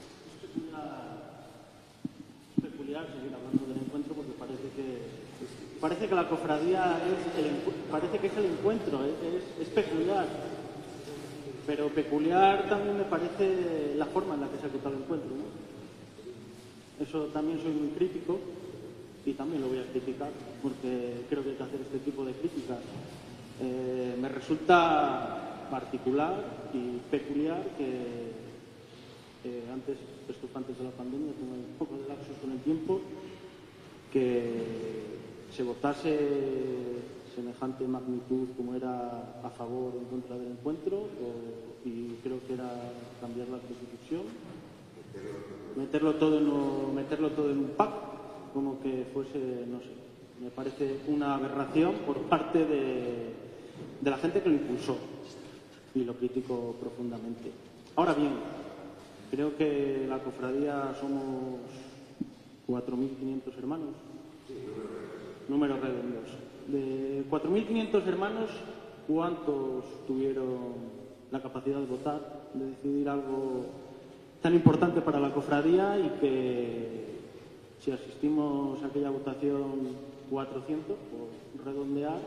G: Es peculiar seguir hablando del encuentro, porque parece que la cofradía parece que es el encuentro, es peculiar. Pero peculiar también me parece la forma en la que se ha quitado el encuentro, ¿no? Eso también soy muy crítico. Y también lo voy a criticar, porque creo que hay que hacer este tipo de críticas. Me resulta particular y peculiar que antes de la pandemia, tengo un poco de lapsus con el tiempo, que se votase semejante magnitud como era a favor o en contra del encuentro, y creo que era cambiar la Constitución, meterlo todo en un pack, como que fuese, no sé, me parece una aberración por parte de la gente que lo impulsó, y lo critico profundamente. Ahora bien, creo que la cofradía somos 4.500 hermanos, números redondos. De 4.500 hermanos, ¿cuántos tuvieron la capacidad de votar, de decidir algo tan importante para la cofradía? Y que si asistimos a aquella votación 400, por redondear,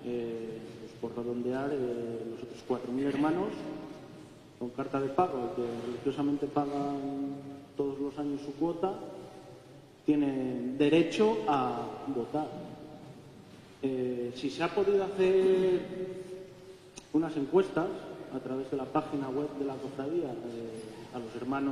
G: los otros 4.000 hermanos con carta de pago, que religiosamente pagan todos los años su cuota, tienen derecho a votar. Si se ha podido hacer unas encuestas a través de la página web de la cofradía a los hermanos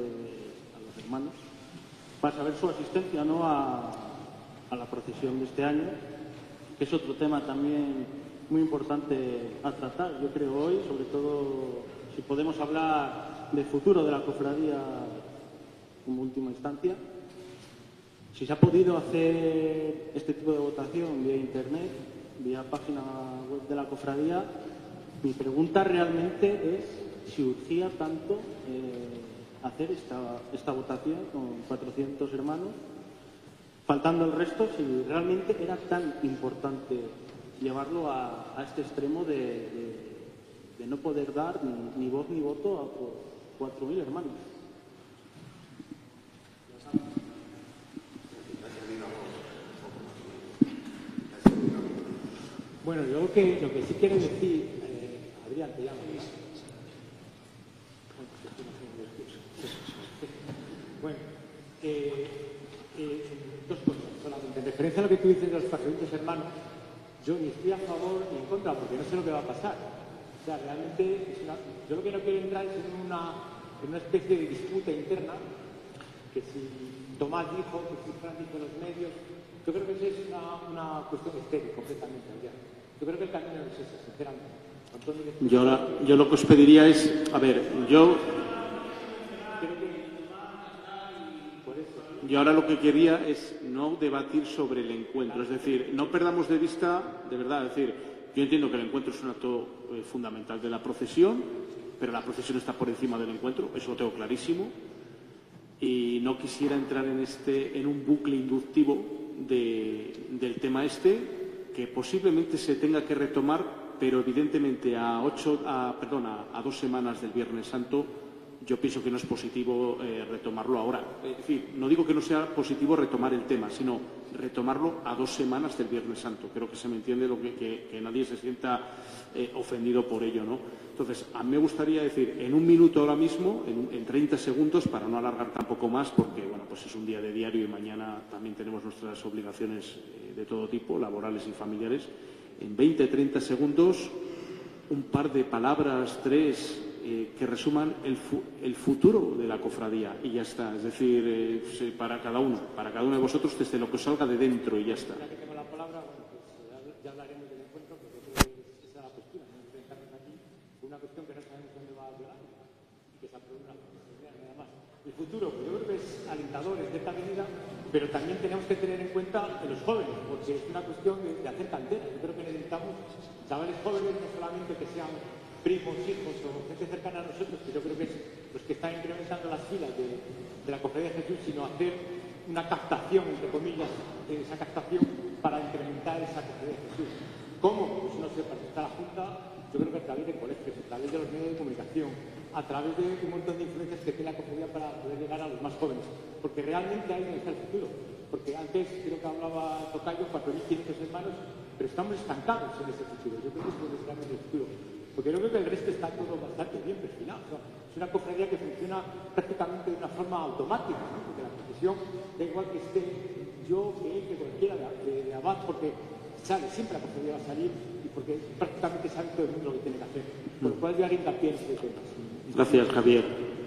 G: para saber su asistencia, ¿no?, a la procesión de este año, que es otro tema también muy importante a tratar, yo creo, hoy, sobre todo si podemos hablar del futuro de la cofradía como última instancia. Si se ha podido hacer este tipo de votación vía internet, vía página web de la cofradía, mi pregunta realmente es si urgía tanto hacer esta votación con 400 hermanos, faltando el resto, si realmente era tan importante llevarlo a este extremo de no poder dar ni voz ni voto a 4.000 hermanos.
E: Bueno, yo lo que sí quiero decir, Adrián, te llamo. Bueno, dos cosas solamente. En referencia a lo que tú dices de los pacientes hermanos, yo ni estoy a favor ni en contra, porque no sé lo que va a pasar. O sea, realmente, yo lo que no quiero entrar es en una especie de disputa interna, que si Tomás dijo, que si Fran dijo en los medios. Yo creo que eso es una cuestión estéril, completamente, Adrián. Yo creo que el camino no es ese, sinceramente.
B: Yo lo que os pediría es, a ver, yo ahora lo que quería es no debatir sobre el encuentro, es decir, no perdamos de vista, de verdad, es decir, yo entiendo que el encuentro es un acto fundamental de la procesión, pero la procesión está por encima del encuentro, eso lo tengo clarísimo, y no quisiera entrar en un bucle inductivo del tema que posiblemente se tenga que retomar, pero evidentemente a 2 semanas del Viernes Santo yo pienso que no es positivo retomarlo ahora. Es decir, no digo que no sea positivo retomar el tema, sino retomarlo a 2 semanas del Viernes Santo. Creo que se me entiende que nadie se sienta ofendido por ello, ¿no? Entonces, a mí me gustaría decir, en un minuto ahora mismo, en 30 segundos, para no alargar tampoco más, porque bueno, pues es un día de diario y mañana también tenemos nuestras obligaciones de todo tipo, laborales y familiares. En 20-30 segundos, un par de palabras, 3, que resuman el futuro de la cofradía y ya está. Es decir, para cada uno de vosotros, desde lo que os salga de dentro y ya está.
E: Ya que tengo la palabra, bueno, pues ya hablaremos del encuentro, porque creo que esa es la postura, no enfrentarnos aquí con una cuestión que no sabemos dónde va a llegar y que se apruebe una oportunidad, nada más. El futuro, pues yo creo que es alentador en cierta medida, pero también tenemos que tener en cuenta los jóvenes, porque es una cuestión de hacer cantera. Yo creo que necesitamos chavales jóvenes, no solamente que sean primos, hijos o gente cercana a nosotros, que yo creo que es los que están incrementando las filas de la Cofradía de Jesús, sino hacer una captación, entre comillas, esa captación para incrementar esa Cofradía de Jesús. ¿Cómo? Pues no sé, para la Junta, yo creo que a través de colegios, a través de los medios de comunicación, a través de un montón de influencias que tiene la Cofradía para poder llegar a los más jóvenes, porque realmente ahí no está el futuro. Porque antes creo que hablaba Tocayo, 4.500 hermanos, pero estamos estancados en ese futuro. Yo creo que es realmente el futuro. Porque yo creo que el resto está todo bastante bien perfilado. O sea, es una cofradía que funciona prácticamente de una forma automática, ¿no? Porque la procesión, da igual que esté yo, que cualquiera de Abad, porque sale, siempre la cofradía va a salir y porque prácticamente sabe todo el mundo lo que tiene que hacer. Por lo cual yo haría hincapié en este tema.
B: Gracias, Javier.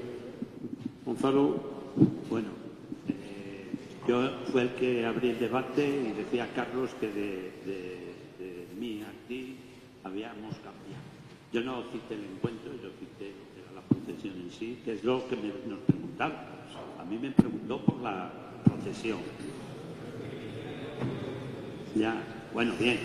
B: Gonzalo.
C: Bueno, yo fue el que abrí el debate y decía a Carlos que de mí a ti habíamos cambiado. Yo no cité el encuentro, yo cité la procesión en sí, que es lo que nos preguntaban. A mí me preguntó por la procesión. Ya, bueno, bien.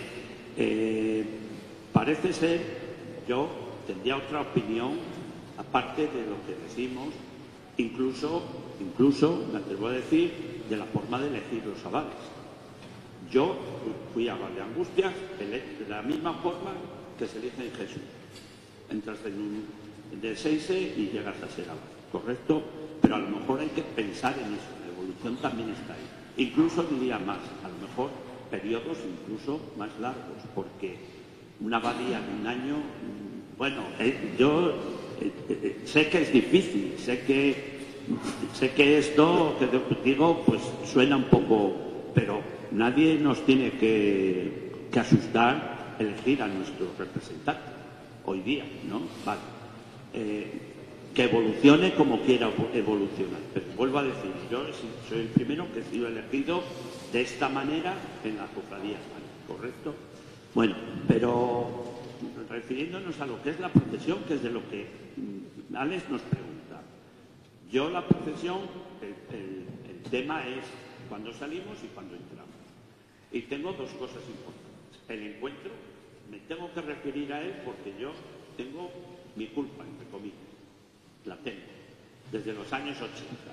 C: Parece ser, yo tendría otra opinión, aparte de lo que decimos, incluso, me atrevo a decir, de la forma de elegir los abades. Yo fui abad de Angustias de la misma forma que se elige en Jesús. Entras de Seize y llegas a ser abad, ¿correcto? Pero a lo mejor hay que pensar en eso, la evolución también está ahí. Incluso diría más, a lo mejor periodos incluso más largos, porque una abadía de un año, bueno, yo sé que es difícil, sé que esto que digo pues suena un poco, pero nadie nos tiene que asustar elegir a nuestro representante hoy día, ¿no? Vale. Que evolucione como quiera evolucionar, pero vuelvo a decir, yo soy el primero que he sido elegido de esta manera en la cofradía, ¿correcto? Bueno, pero refiriéndonos a lo que es la procesión, que es de lo que Alex nos pregunta. Yo la procesión, el tema es cuando salimos y cuando entramos. Y tengo dos cosas importantes. El encuentro, me tengo que referir a él porque yo tengo mi culpa, entre comillas. La tengo, desde los años 80.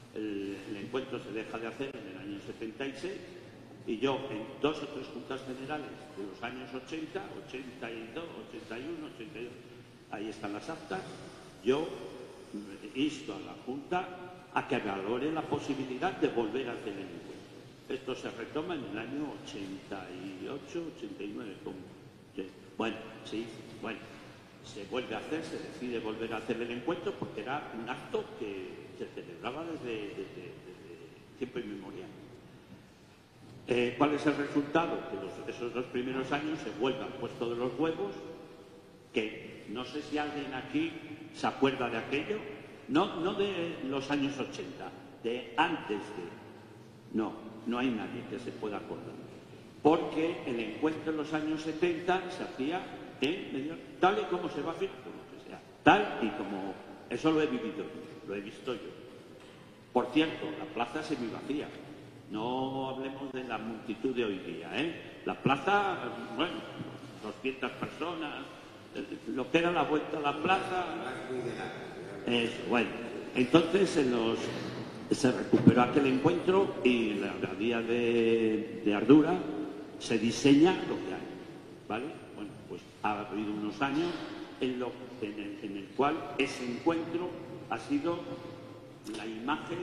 C: el encuentro se deja de hacer en el año 76 y yo en 2 o 3 juntas generales de los años 80, 82, 81, 82, ahí están las actas, yo insto a la Junta a que valore la posibilidad de volver a hacer el encuentro. Esto se retoma en el año 88, 89. Bueno, sí, bueno, se vuelve a hacer, se decide volver a hacer el encuentro porque era un acto que se celebraba desde tiempo inmemorial. ¿Cuál es el resultado? Que esos 2 primeros años se vuelvan puesto de los huevos, que no sé si alguien aquí se acuerda de aquello, no de los años 80, de antes de... No hay nadie que se pueda acordar. Porque el encuentro en los años 70 se hacía tal y como se va a hacer, como que sea, tal y como... Eso lo he vivido yo, lo he visto yo. Por cierto, la plaza semivacía. No hablemos de la multitud de hoy día, ¿eh? La plaza, bueno, 200 personas, lo que era la vuelta a la plaza. Bueno, entonces se recuperó aquel encuentro y la abadía de Ardura se diseña lo que hay, ¿vale? Bueno, pues ha habido unos años en el cual ese encuentro ha sido la imagen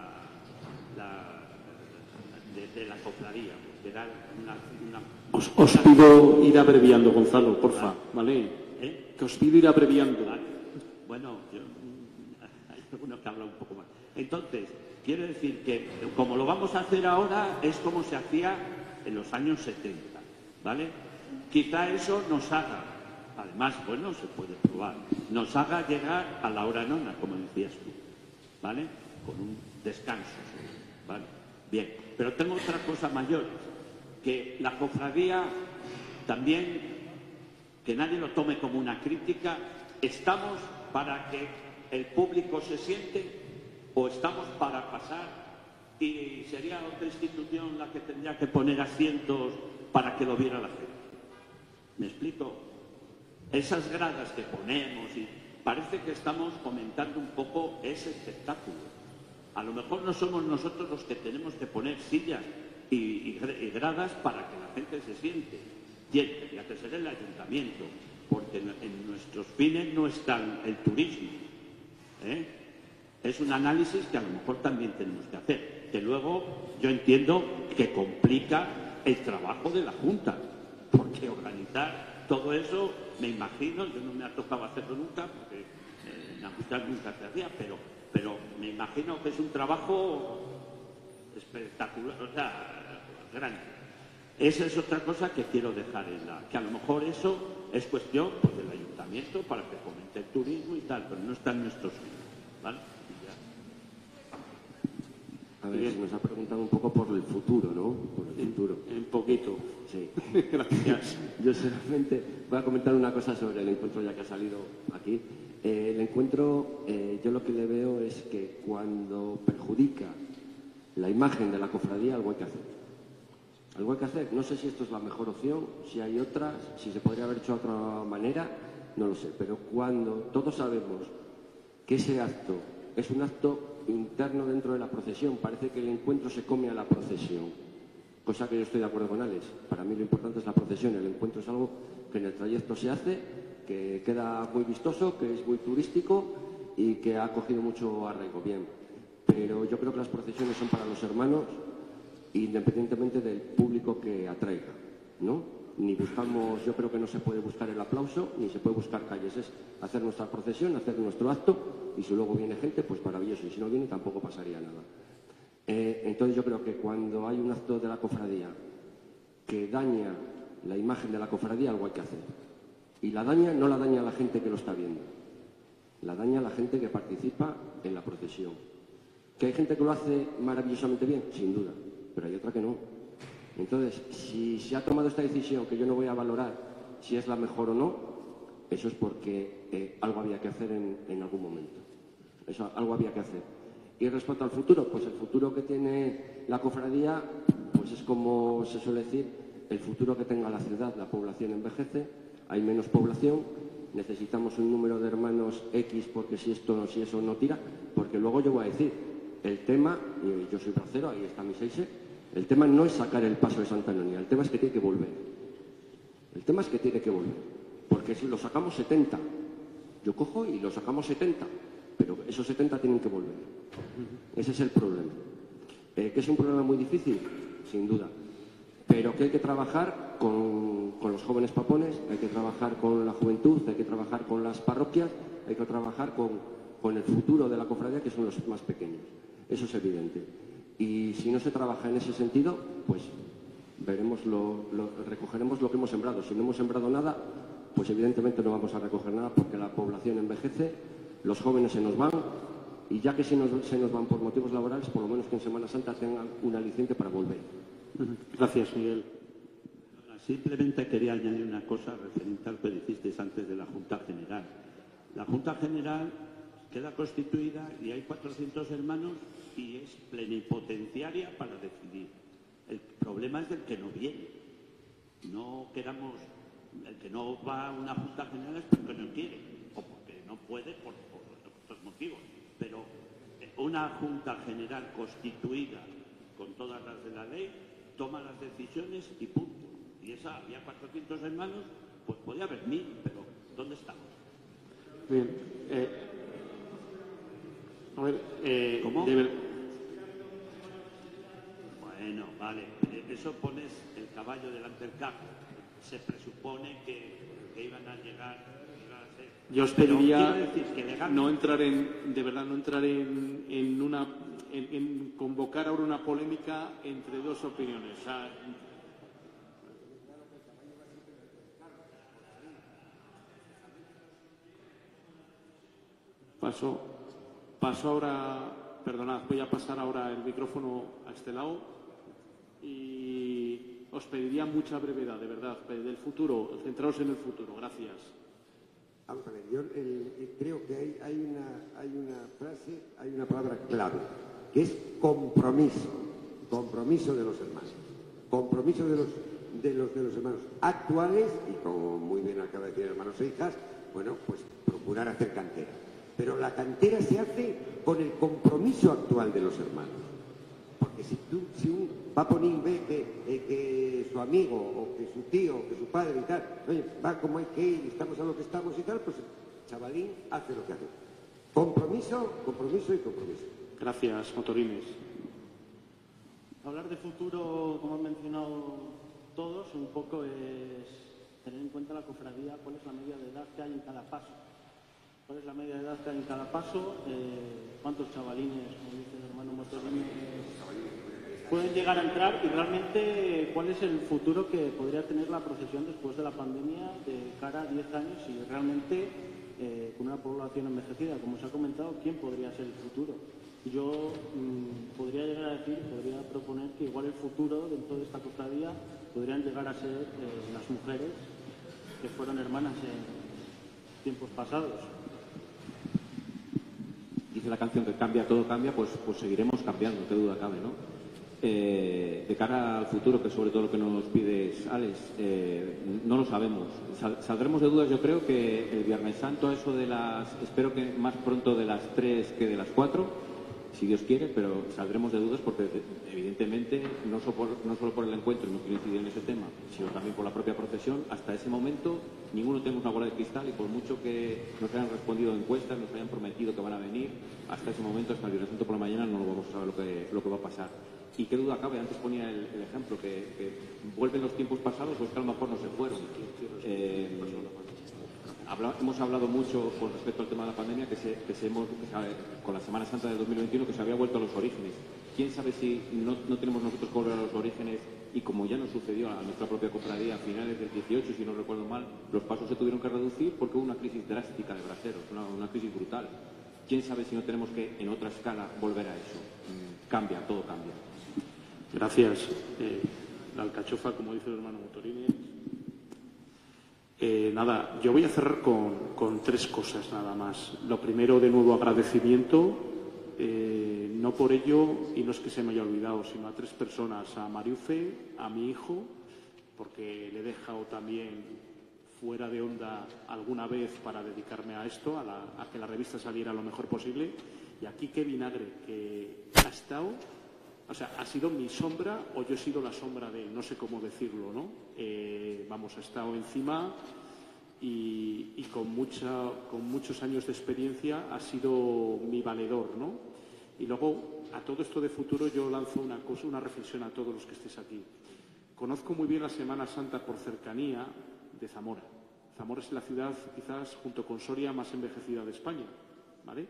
C: de la cofradía, que era una...
B: Os pido ir abreviando, Gonzalo, porfa, ¿vale? Que os pido ir abreviando.
C: Vale. Bueno, hay algunos que hablan un poco más. Entonces, quiero decir que como lo vamos a hacer ahora es como se hacía en los años 70, ¿vale? Quizá eso nos haga, además, bueno, se puede probar, nos haga llegar a la hora nona, como decías tú, ¿vale? Con un descanso, ¿vale? Bien, pero tengo otra cosa mayor, que la cofradía también, que nadie lo tome como una crítica, estamos para que el público se siente o estamos para pasar y sería otra institución la que tendría que poner asientos para que lo viera la gente. ¿Me explico? Esas gradas que ponemos y parece que estamos fomentando un poco ese espectáculo. A lo mejor no somos nosotros los que tenemos que poner sillas y gradas para que la gente se siente. Tendría que ser el ayuntamiento, porque en nuestros fines no está el turismo, ¿eh? Es un análisis que a lo mejor también tenemos que hacer, que luego yo entiendo que complica el trabajo de la Junta, porque organizar todo eso, me imagino, yo no me ha tocado hacerlo nunca, porque en la Junta nunca se hacía, pero me imagino que es un trabajo espectacular, o sea, grande. Esa es otra cosa que quiero dejar que a lo mejor eso es cuestión pues, del ayuntamiento para que fomente el turismo y tal, pero no está en nuestros fines, ¿vale?
D: A ver, se nos ha preguntado un poco por el futuro, ¿no? Por el futuro.
B: Un poquito.
D: Sí.
B: Gracias.
D: Yo solamente voy a comentar una cosa sobre el encuentro ya que ha salido aquí. El encuentro, yo lo que le veo es que cuando perjudica la imagen de la cofradía, algo hay que hacer. Algo hay que hacer. No sé si esto es la mejor opción, si hay otras, si se podría haber hecho de otra manera, no lo sé. Pero cuando todos sabemos que ese acto es un acto interno dentro de la procesión, parece que el encuentro se come a la procesión, cosa que yo estoy de acuerdo con Alex. Para mí lo importante es la procesión, el encuentro es algo que en el trayecto se hace, que queda muy vistoso, que es muy turístico y que ha cogido mucho arraigo, bien. Pero yo creo que las procesiones son para los hermanos, independientemente del público que atraiga, ¿no? Ni buscamos, yo creo que no se puede buscar el aplauso, ni se puede buscar calles, es hacer nuestra procesión, hacer nuestro acto, y si luego viene gente, pues maravilloso, y si no viene tampoco pasaría nada. Entonces yo creo que cuando hay un acto de la cofradía que daña la imagen de la cofradía, algo hay que hacer. Y la daña, no la daña a la gente que lo está viendo, la daña a la gente que participa en la procesión. ¿Que hay gente que lo hace maravillosamente bien? Sin duda, pero hay otra que no. Entonces, si se ha tomado esta decisión, que yo no voy a valorar si es la mejor o no, eso es porque algo había que hacer en algún momento. Eso algo había que hacer. Y respecto al futuro, pues el futuro que tiene la cofradía, pues es como se suele decir, el futuro que tenga la ciudad. La población envejece, hay menos población, necesitamos un número de hermanos X porque si eso no tira, porque luego yo voy a decir, el tema, y yo soy bracero, ahí está mi 6, el tema no es sacar el paso de Santa Antonia, el tema es que tiene que volver. El tema es que tiene que volver, porque si lo sacamos 70, yo cojo y lo sacamos 70, pero esos 70 tienen que volver. Ese es el problema. ¿Que es un problema muy difícil? Sin duda. Pero que hay que trabajar con los jóvenes papones, hay que trabajar con la juventud, hay que trabajar con las parroquias, hay que trabajar con el futuro de la cofradía, que son los más pequeños. Eso es evidente. Y si no se trabaja en ese sentido, pues veremos recogeremos lo que hemos sembrado. Si no hemos sembrado nada, pues evidentemente no vamos a recoger nada, porque la población envejece, los jóvenes se nos van, y ya que se nos van por motivos laborales, por lo menos que en Semana Santa tengan un aliciente para volver.
B: Gracias, Miguel.
C: Simplemente quería añadir una cosa referente a lo que dijisteis antes de la Junta General. La Junta General queda constituida y hay 400 hermanos y es plenipotenciaria para decidir. El problema es del que no viene. No queramos, el que no va a una Junta General es porque no quiere o porque no puede por otros motivos. Pero una Junta General constituida con todas las de la ley toma las decisiones y punto. Y esa había 400 hermanos, pues podía haber 1000, pero ¿dónde estamos?
B: Bien. A ver,
C: ¿Cómo? Bueno, vale. Eso pones el caballo delante del carro. Se presupone que iban a llegar.
B: Yo os pediría
C: no
B: entrar en convocar ahora una polémica entre dos opiniones. O sea, paso ahora, perdonad, voy a pasar ahora el micrófono a este lado y os pediría mucha brevedad, de verdad, del futuro, centraos en el futuro. Gracias.
F: Vamos a ver, yo creo que hay una frase, hay una palabra clave, que es compromiso de los hermanos, compromiso de los hermanos actuales y, como muy bien acaba de decir, hermanos e hijas, bueno, pues procurar hacer cantera. Pero la cantera se hace con el compromiso actual de los hermanos. Porque si un paponín ve que su amigo o que su tío o que su padre y tal, oye, va como hay que ir y estamos a lo que estamos y tal, pues el chavalín hace lo que hace. Compromiso y compromiso.
B: Gracias, Motorines.
G: Hablar de futuro, como han mencionado todos, un poco es tener en cuenta la cofradía, cuál es la media de edad que hay en cada paso. ¿Cuál es la media de edad que hay en cada paso? ¿Cuántos chavalines, como dice el hermano Motorines, pueden llegar a entrar? Y realmente, ¿cuál es el futuro que podría tener la procesión después de la pandemia de cara a 10 años? Y realmente, con una población envejecida, como se ha comentado, ¿quién podría ser el futuro? Yo podría llegar a decir, podría proponer que igual el futuro dentro de esta cofradía podrían llegar a ser las mujeres que fueron hermanas en tiempos pasados.
I: Dice la canción que cambia, todo cambia, pues seguiremos cambiando, qué duda cabe, ¿no? De cara al futuro, que sobre todo lo que nos pides, Alex, no lo sabemos. Saldremos de dudas, yo creo que el Viernes Santo, eso de espero que más pronto de las 3 que de las 4, si Dios quiere, pero saldremos de dudas porque evidentemente no solo por el encuentro, no quiero incidir en ese tema, sino también por la propia procesión. Hasta ese momento ninguno tenemos una bola de cristal y por mucho que nos hayan respondido encuestas, nos hayan prometido que van a venir, hasta ese momento, hasta el Viernes Santo por la mañana, no lo vamos a saber lo que va a pasar. Y qué duda cabe, antes ponía el ejemplo, que vuelven los tiempos pasados o es que a lo mejor no se fueron. Hemos hablado mucho con respecto al tema de la pandemia con la Semana Santa del 2021 que se había vuelto a los orígenes. ¿Quién sabe si no tenemos nosotros que volver a los orígenes? Y como ya nos sucedió a nuestra propia cofradía a finales del 18, si no recuerdo mal, los pasos se tuvieron que reducir porque hubo una crisis drástica de braseros, una crisis brutal. ¿Quién sabe si no tenemos que en otra escala volver a eso? Cambia, todo cambia.
B: Gracias. La alcachofa, como dice el hermano Motorines. Nada, yo voy a cerrar con 3 cosas nada más. Lo primero, de nuevo, agradecimiento, no por ello, y no es que se me haya olvidado, sino a 3 personas, a Mariufe, a mi hijo, porque le he dejado también fuera de onda alguna vez para dedicarme a esto, a que la revista saliera lo mejor posible, Y aquí qué vinagre, que ha estado, o sea, ha sido mi sombra o yo he sido la sombra de él, no sé cómo decirlo, ¿no? Vamos, ha estado encima y con muchos años de experiencia ha sido mi valedor, ¿no? Y luego, a todo esto de futuro, yo lanzo una reflexión a todos los que estéis aquí. Conozco muy bien la Semana Santa por cercanía de Zamora. Zamora es la ciudad, quizás, junto con Soria, más envejecida de España, ¿vale?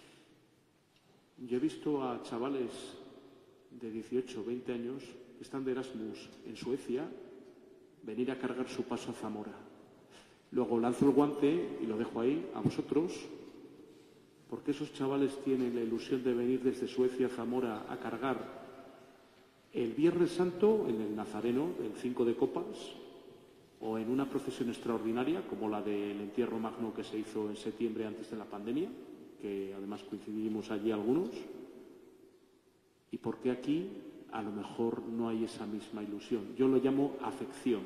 B: Yo he visto a chavales de 18, 20 años que están de Erasmus en Suecia venir a cargar su paso a Zamora. Luego lanzo el guante y lo dejo ahí a vosotros, porque esos chavales tienen la ilusión de venir desde Suecia a Zamora a cargar el Viernes Santo en el Nazareno, el 5 de Copas, o en una procesión extraordinaria como la del entierro magno que se hizo en septiembre antes de la pandemia, que además coincidimos allí algunos. ¿Y por qué aquí a lo mejor no hay esa misma ilusión? Yo lo llamo afección.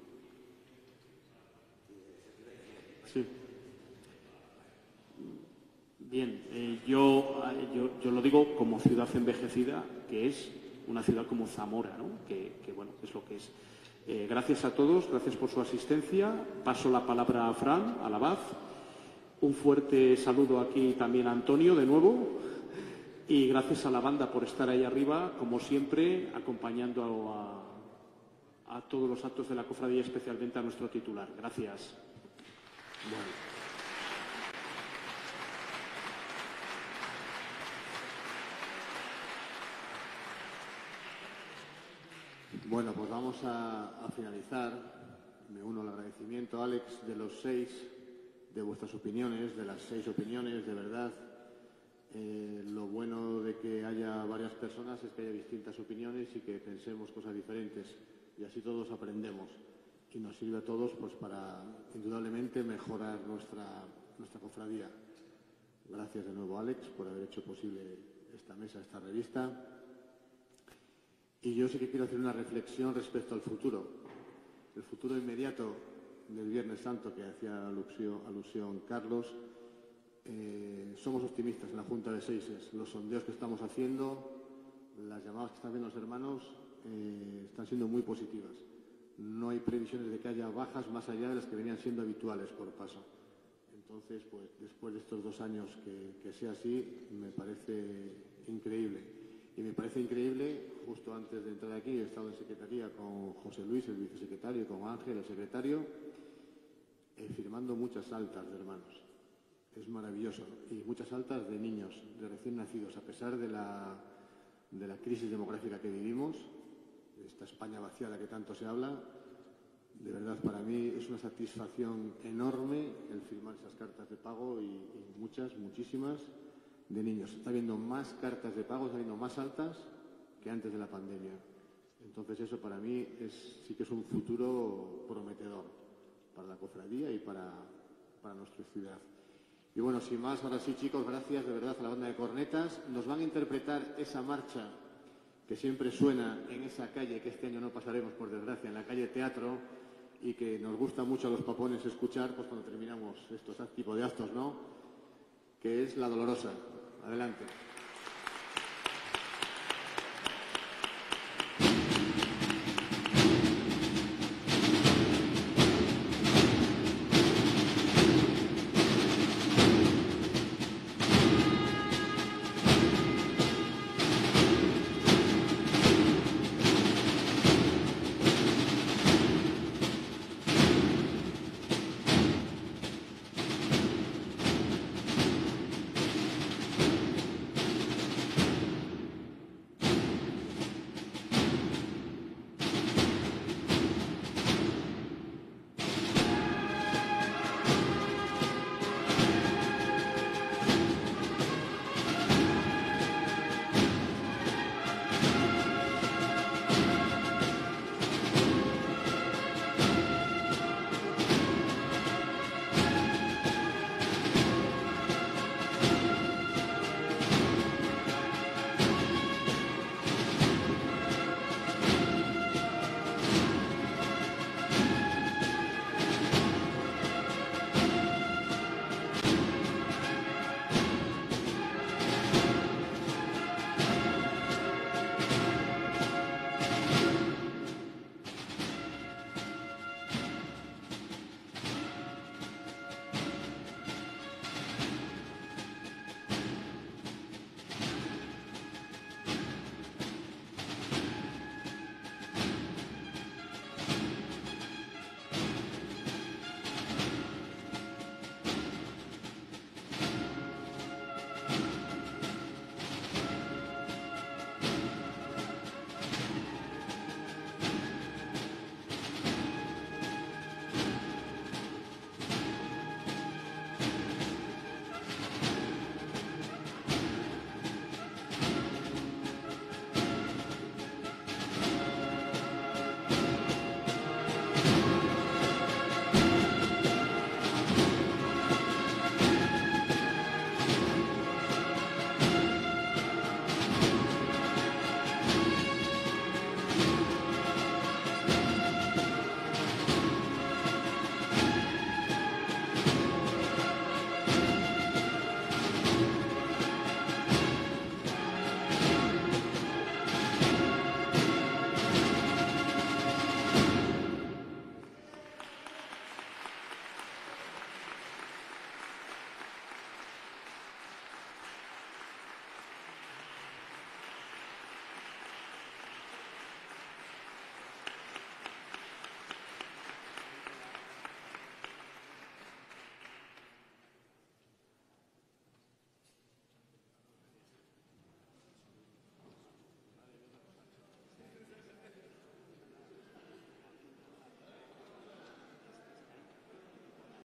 B: Sí. Bien, yo lo digo como ciudad envejecida, que es una ciudad como Zamora, ¿no? Que bueno, es lo que es. Gracias a todos, gracias por su asistencia. Paso la palabra a Fran, al abad. Un fuerte saludo aquí también a Antonio, de nuevo. Y gracias a la banda por estar ahí arriba, como siempre, acompañando a todos los actos de la cofradía, especialmente a nuestro titular. Gracias.
A: Bueno, pues vamos a finalizar. Me uno al agradecimiento, Alex, de los 6, de vuestras opiniones, de las 6 opiniones, de verdad. Lo bueno de que haya varias personas es que haya distintas opiniones y que pensemos cosas diferentes. Y así todos aprendemos. Y nos sirve a todos pues para, indudablemente, mejorar nuestra cofradía. Gracias de nuevo, Alex, por haber hecho posible esta mesa, esta revista. Y yo sí que quiero hacer una reflexión respecto al futuro. El futuro inmediato del Viernes Santo, que hacía alusión Carlos. Somos optimistas en la Junta de Seises. Los sondeos que estamos haciendo, las llamadas que están haciendo los hermanos, están siendo muy positivas. No hay previsiones de que haya bajas más allá de las que venían siendo habituales por paso. Entonces, pues después de estos 2 años que sea así, me parece increíble. Y me parece increíble, justo antes de entrar aquí, he estado en secretaría con José Luis, el vicesecretario, y con Ángel, el secretario, firmando muchas altas de hermanos. Es maravilloso. Y muchas altas de niños, de recién nacidos, a pesar de la crisis demográfica que vivimos, esta España vacía de la que tanto se habla. De verdad, para mí es una satisfacción enorme el firmar esas cartas de pago y muchísimas, de niños. Está habiendo más cartas de pago, está habiendo más altas que antes de la pandemia. Entonces eso para mí sí que es un futuro prometedor para la cofradía y para nuestra ciudad. Y bueno, sin más, ahora sí, chicos, gracias de verdad a la banda de cornetas. Nos van a interpretar esa marcha que siempre suena en esa calle, que este año no pasaremos, por desgracia, en la calle Teatro, y que nos gusta mucho a los papones escuchar pues cuando terminamos estos tipos de actos, ¿no? Que es La Dolorosa. Adelante.